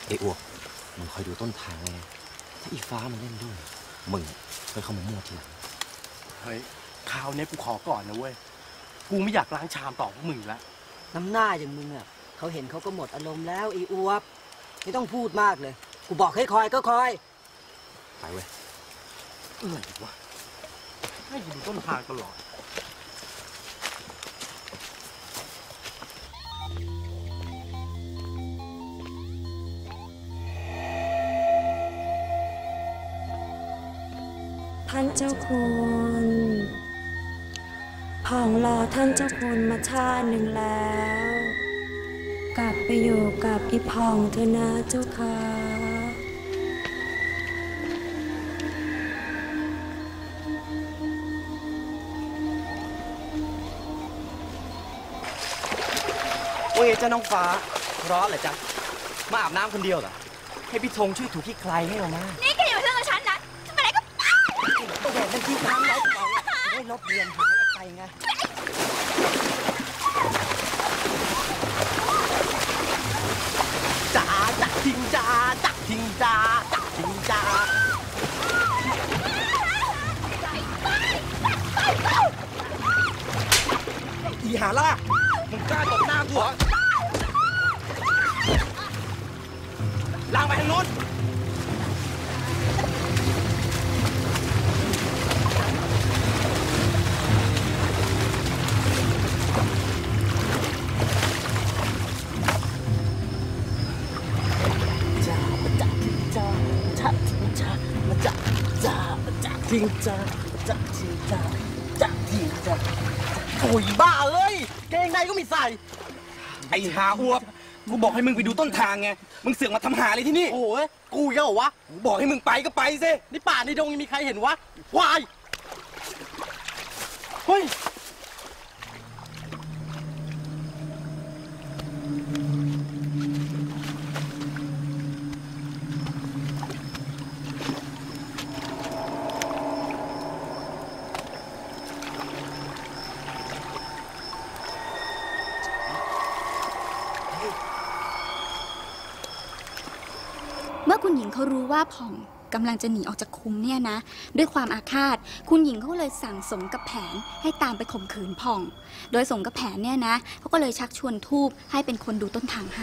ไอ้อ้วกมึงคอยดูต้นทางไงถ้าอีฟ้ามันเล่นด้วยมึงค่อยเข้ามามั่วทีหลังเฮ้ยคราวนี้กูขอก่อนนะเว้ยกูไม่อยากล้างชามต่อพวกมึงแล้วน้ำหน้าอย่างมึงอ่ะเขาเห็นเขาก็หมดอารมณ์แล้วไอ้อวบไม่ต้องพูดมากเลยกูบอกให้คอยก็คอยไปเว้ยอะไรวะให้ดูต้นทางตลอดท่านเจ้าคุณผ่องรอท่านเจ้าคุณมาชาติหนึ่งแล้ว กลับไปอยู่กับอีผ่องเถอะนะเจ้าค่ะโอ้ยเจ้าน้องฟ้าร้อนเหรอจ๊ะมาอาบน้ำคนเดียวเหรอให้พี่ธงช่วยถูขี้ใครให้เรามานี่แกอยู่เรื่องกับฉันนะทำไมก็ไปก็แดดมันที่ทางเราไปได้ลบเรียนหายไปไงจ้าจักทิงจ้าจักทิงจ้าจักทิงจ้าอีหาล่ะมึงกล้าตบหน้ากูเหรอล้างไปทางโน้นทิงจ้าจะทิงจ้าจะทิงจ้าโอ้ยบ้าเอ้ยเกงในก็ไม่ใส่ไอ้หาอ้วบกูบอกให้มึงไปดูต้นทางไงมึงเสือกมาทำหาอะไรที่นี่โอ้ยกูเยอะวะกูบอกให้มึงไปก็ไปสิในป่าในดงยังมีใครเห็นวะวายเฮ้ยเมื่อคุณหญิงเขารู้ว่าผ่องกำลังจะหนีออกจากคุมเนี่ยนะด้วยความอาฆาตคุณหญิงเขาเลยสั่งสมกับแผนให้ตามไปข่มขืนผ่อง โดยสมกับแผนเนี่ยนะเขาก็เลยชักชวนทูบให้เป็นคนดูต้นทางให้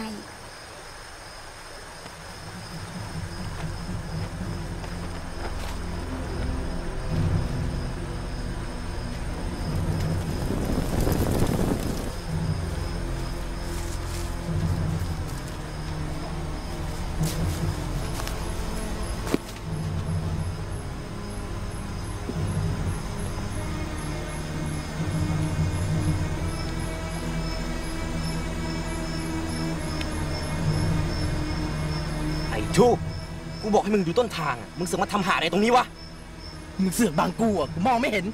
ไอ้ทูบกูบอกให้มึงดูต้นทางอ่ะมึงเสือกมาทำหาอะไรตรงนี้วะมึงเสือกบางกูอ่ะกูมองไม่เห็น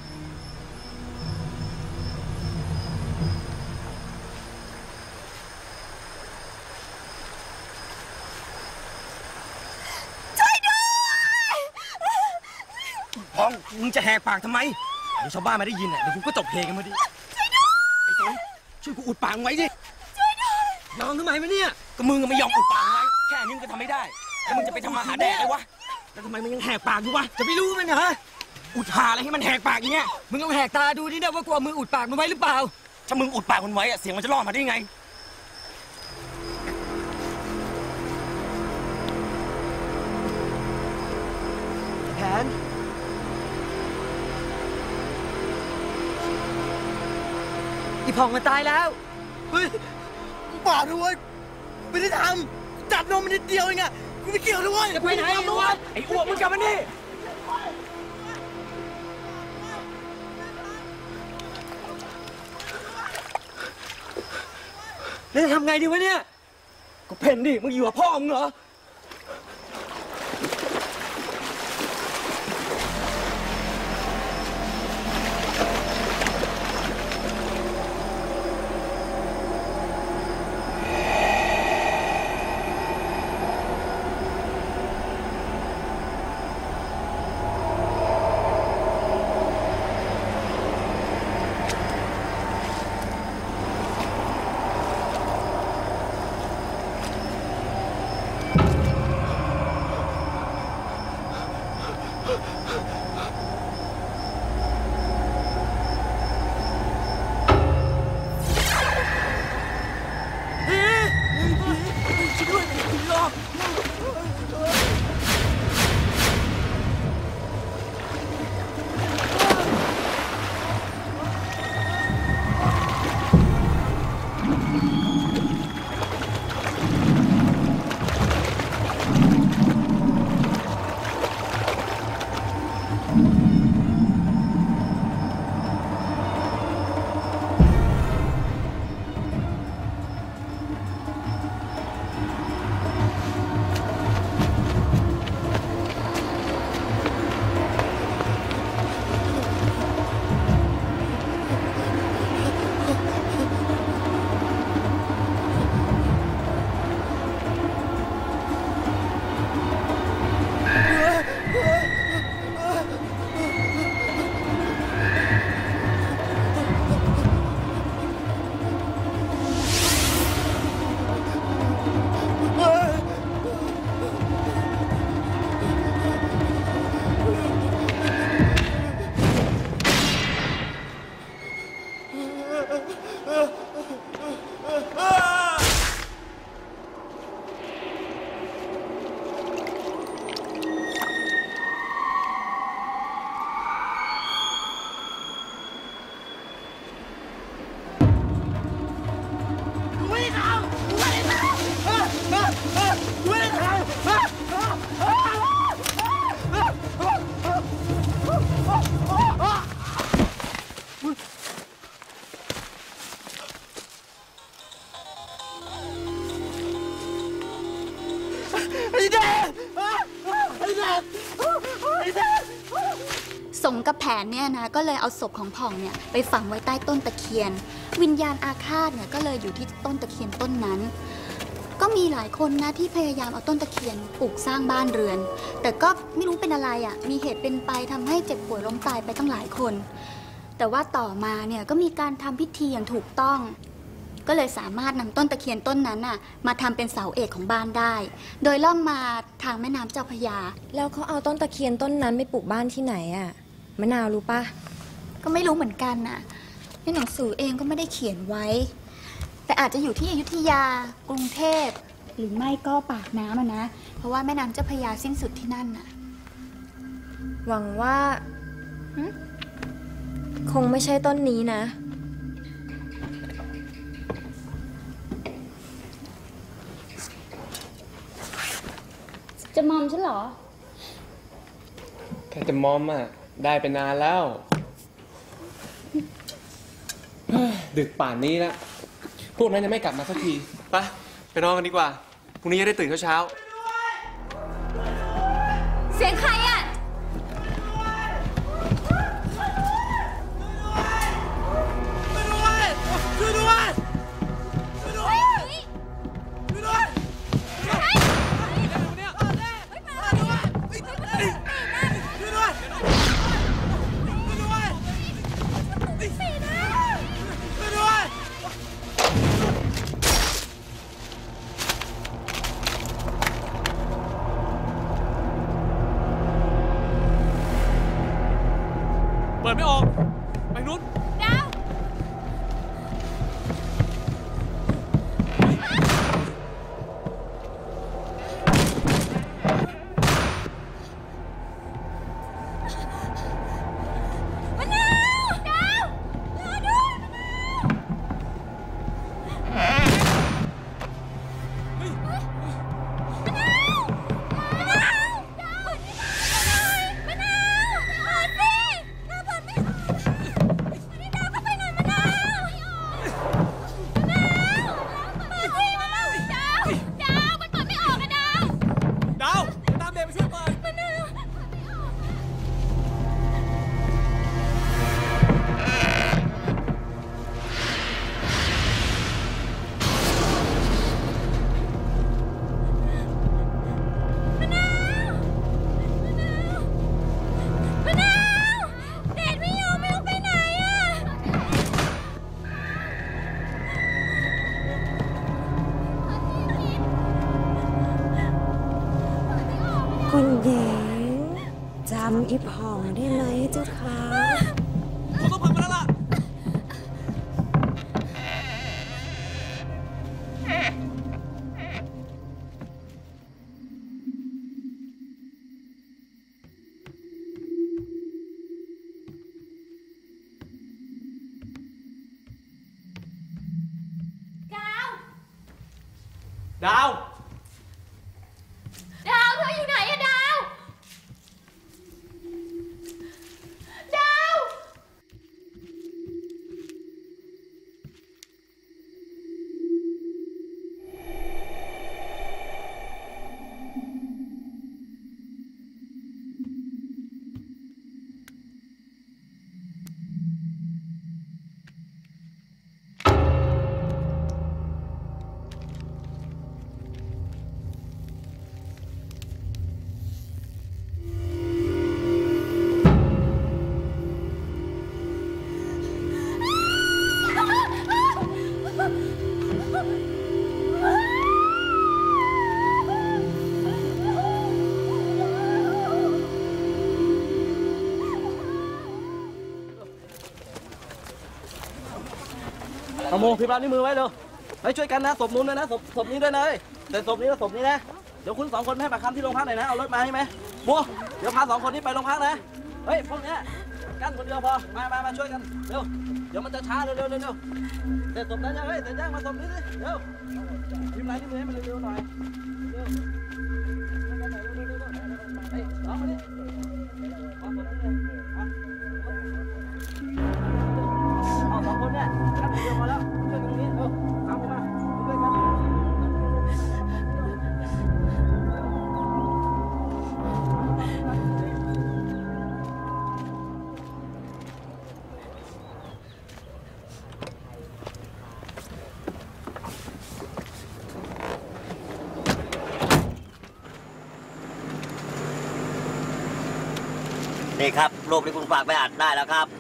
พองมึงจะแหกปากทำไมเดี๋ยวชาวบ้านมาได้ยินอ่ะเดี๋ยวกูก็จบเพลงกันมาดิไอ้สนช่วยกูอุดปากไว้สิยอมทำไมวะเนี่ยก็มึงไม่ยอมอุดปากไว้แค่นี้มึงก็ทำไม่ได้แล้วมึงจะไปทำมาหาแดกเลยวะแล้วทำไมมึงยังแหกปากอยู่วะจะไม่รู้มันเหรออุดหาอะไรให้มันแหกปากอย่างเงี้ยมึงต้องแหกตาดูนี่นะว่ากลัวมืออุดปากมันไว้หรือเปล่าถ้ามึงอุดปากมันไว้อะเสียงมันจะรอดมาได้ไงแผนอีผ่องมันตายแล้วเฮ้ยบ้าด้วยไม่ได้ทำจับนมมันนิดเดียวเองอะกูไม่เกี่ยวด้วยจะไปไหนไอ้อ้วกไอ้อ้วกมึงกลับมานี่แล้วจะทำไงดีวะเนี่ยก็เพ่นดิมึงอยู่กับพ่อมึงเหรอไอ้แดงไอ้แดงไอ้แดงสมกับแผนเนี่ยนะก็เลยเอาศพของผ่องเนี่ยไปฝังไว้ใต้ต้นตะเคียน วิญญาณอาฆาตเนี่ยก็เลยอยู่ที่ต้นตะเคียนต้นนั้น ก็มีหลายคนนะที่พยายามเอาต้นตะเคียนปลูกสร้างบ้านเรือน แต่ก็ไม่รู้เป็นอะไรอ่ะมีเหตุเป็นไปทำให้เจ็บป่วยล้มตายไปตั้งหลายคน แต่ว่าต่อมาเนี่ยก็มีการทำพิธีอย่างถูกต้อง ก็เลยสามารถนำต้นตะเคียนต้นนั้นน่ะมาทำเป็นเสาเอกของบ้านได้ โดยล่องมาทางแม่น้ำเจ้าพระยาแล้วเขาเอาต้นตะเคียนต้นนั้นไปปลูกบ้านที่ไหนอะมะนาวรู้ปะก็ไม่รู้เหมือนกันน่ะในหนังสือเองก็ไม่ได้เขียนไว้ แต่อาจจะอยู่ที่อยุธยากรุงเทพหรือไม่ก็ปากน้ำนะ เพราะว่าแม่น้ำเจ้าพระยาสิ้นสุดที่นั่นน่ะหวังว่าคงไม่ใช่ต้นนี้นะจะมอมฉันเหรอแค่จะมอมอ่ะได้ไปนานแล้ว ดึกป่านนี้แล้วพวกนั้นยังไม่กลับมาสักทีไปนอนกันดีกว่าพรุ่งนี้จะได้ตื่นเช้าเสียงใครอะช่วยด้วยเปิดไม่ออกไปนู้นดาวคุณหญิงจำอีผ่องได้ไหมเจ้าคะผมต้องผ่านมาแล้วล่ะดาวดาวเธออยู่ไหนอะดาว ดาวเอาโมพิมพ์ลายนิ้วมือไว้เร็วให้ช่วยกันนะศพนู้นด้วยนะศพนี้ด้วยนะแต่ศพนี้กับศพนี้นะเดี๋ยวคุณ2 คนให้ปากคำที่โรงพักหน่อยนะเอารถมาให้ไหมบัวเดี๋ยวพา2 คนนี้ไปโรงพักนะเฮ้ยพวกเนี้ยกั้นคนเดียวพอมาช่วยกันเร็วเดี๋ยวมันจะช้าเร็วแต่ศพนั้นยังเฮ้ยแต่ย่างมาศพนี้สิเร็วพิมพ์ลายนิ้วมือให้มันเร็วหน่อยเร็วเฮ้ยเอามาดิเอาศพนี้เลยเอา2 คนเนี่ยกั้นคนเดียวพอแล้วช่วยกันตรงนี้เร็วเอามาช่วยกันนี่ครับรูปที่คุณฝากไปอัดได้แล้วครับ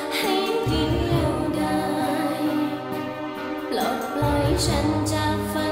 ฉันจากฝัน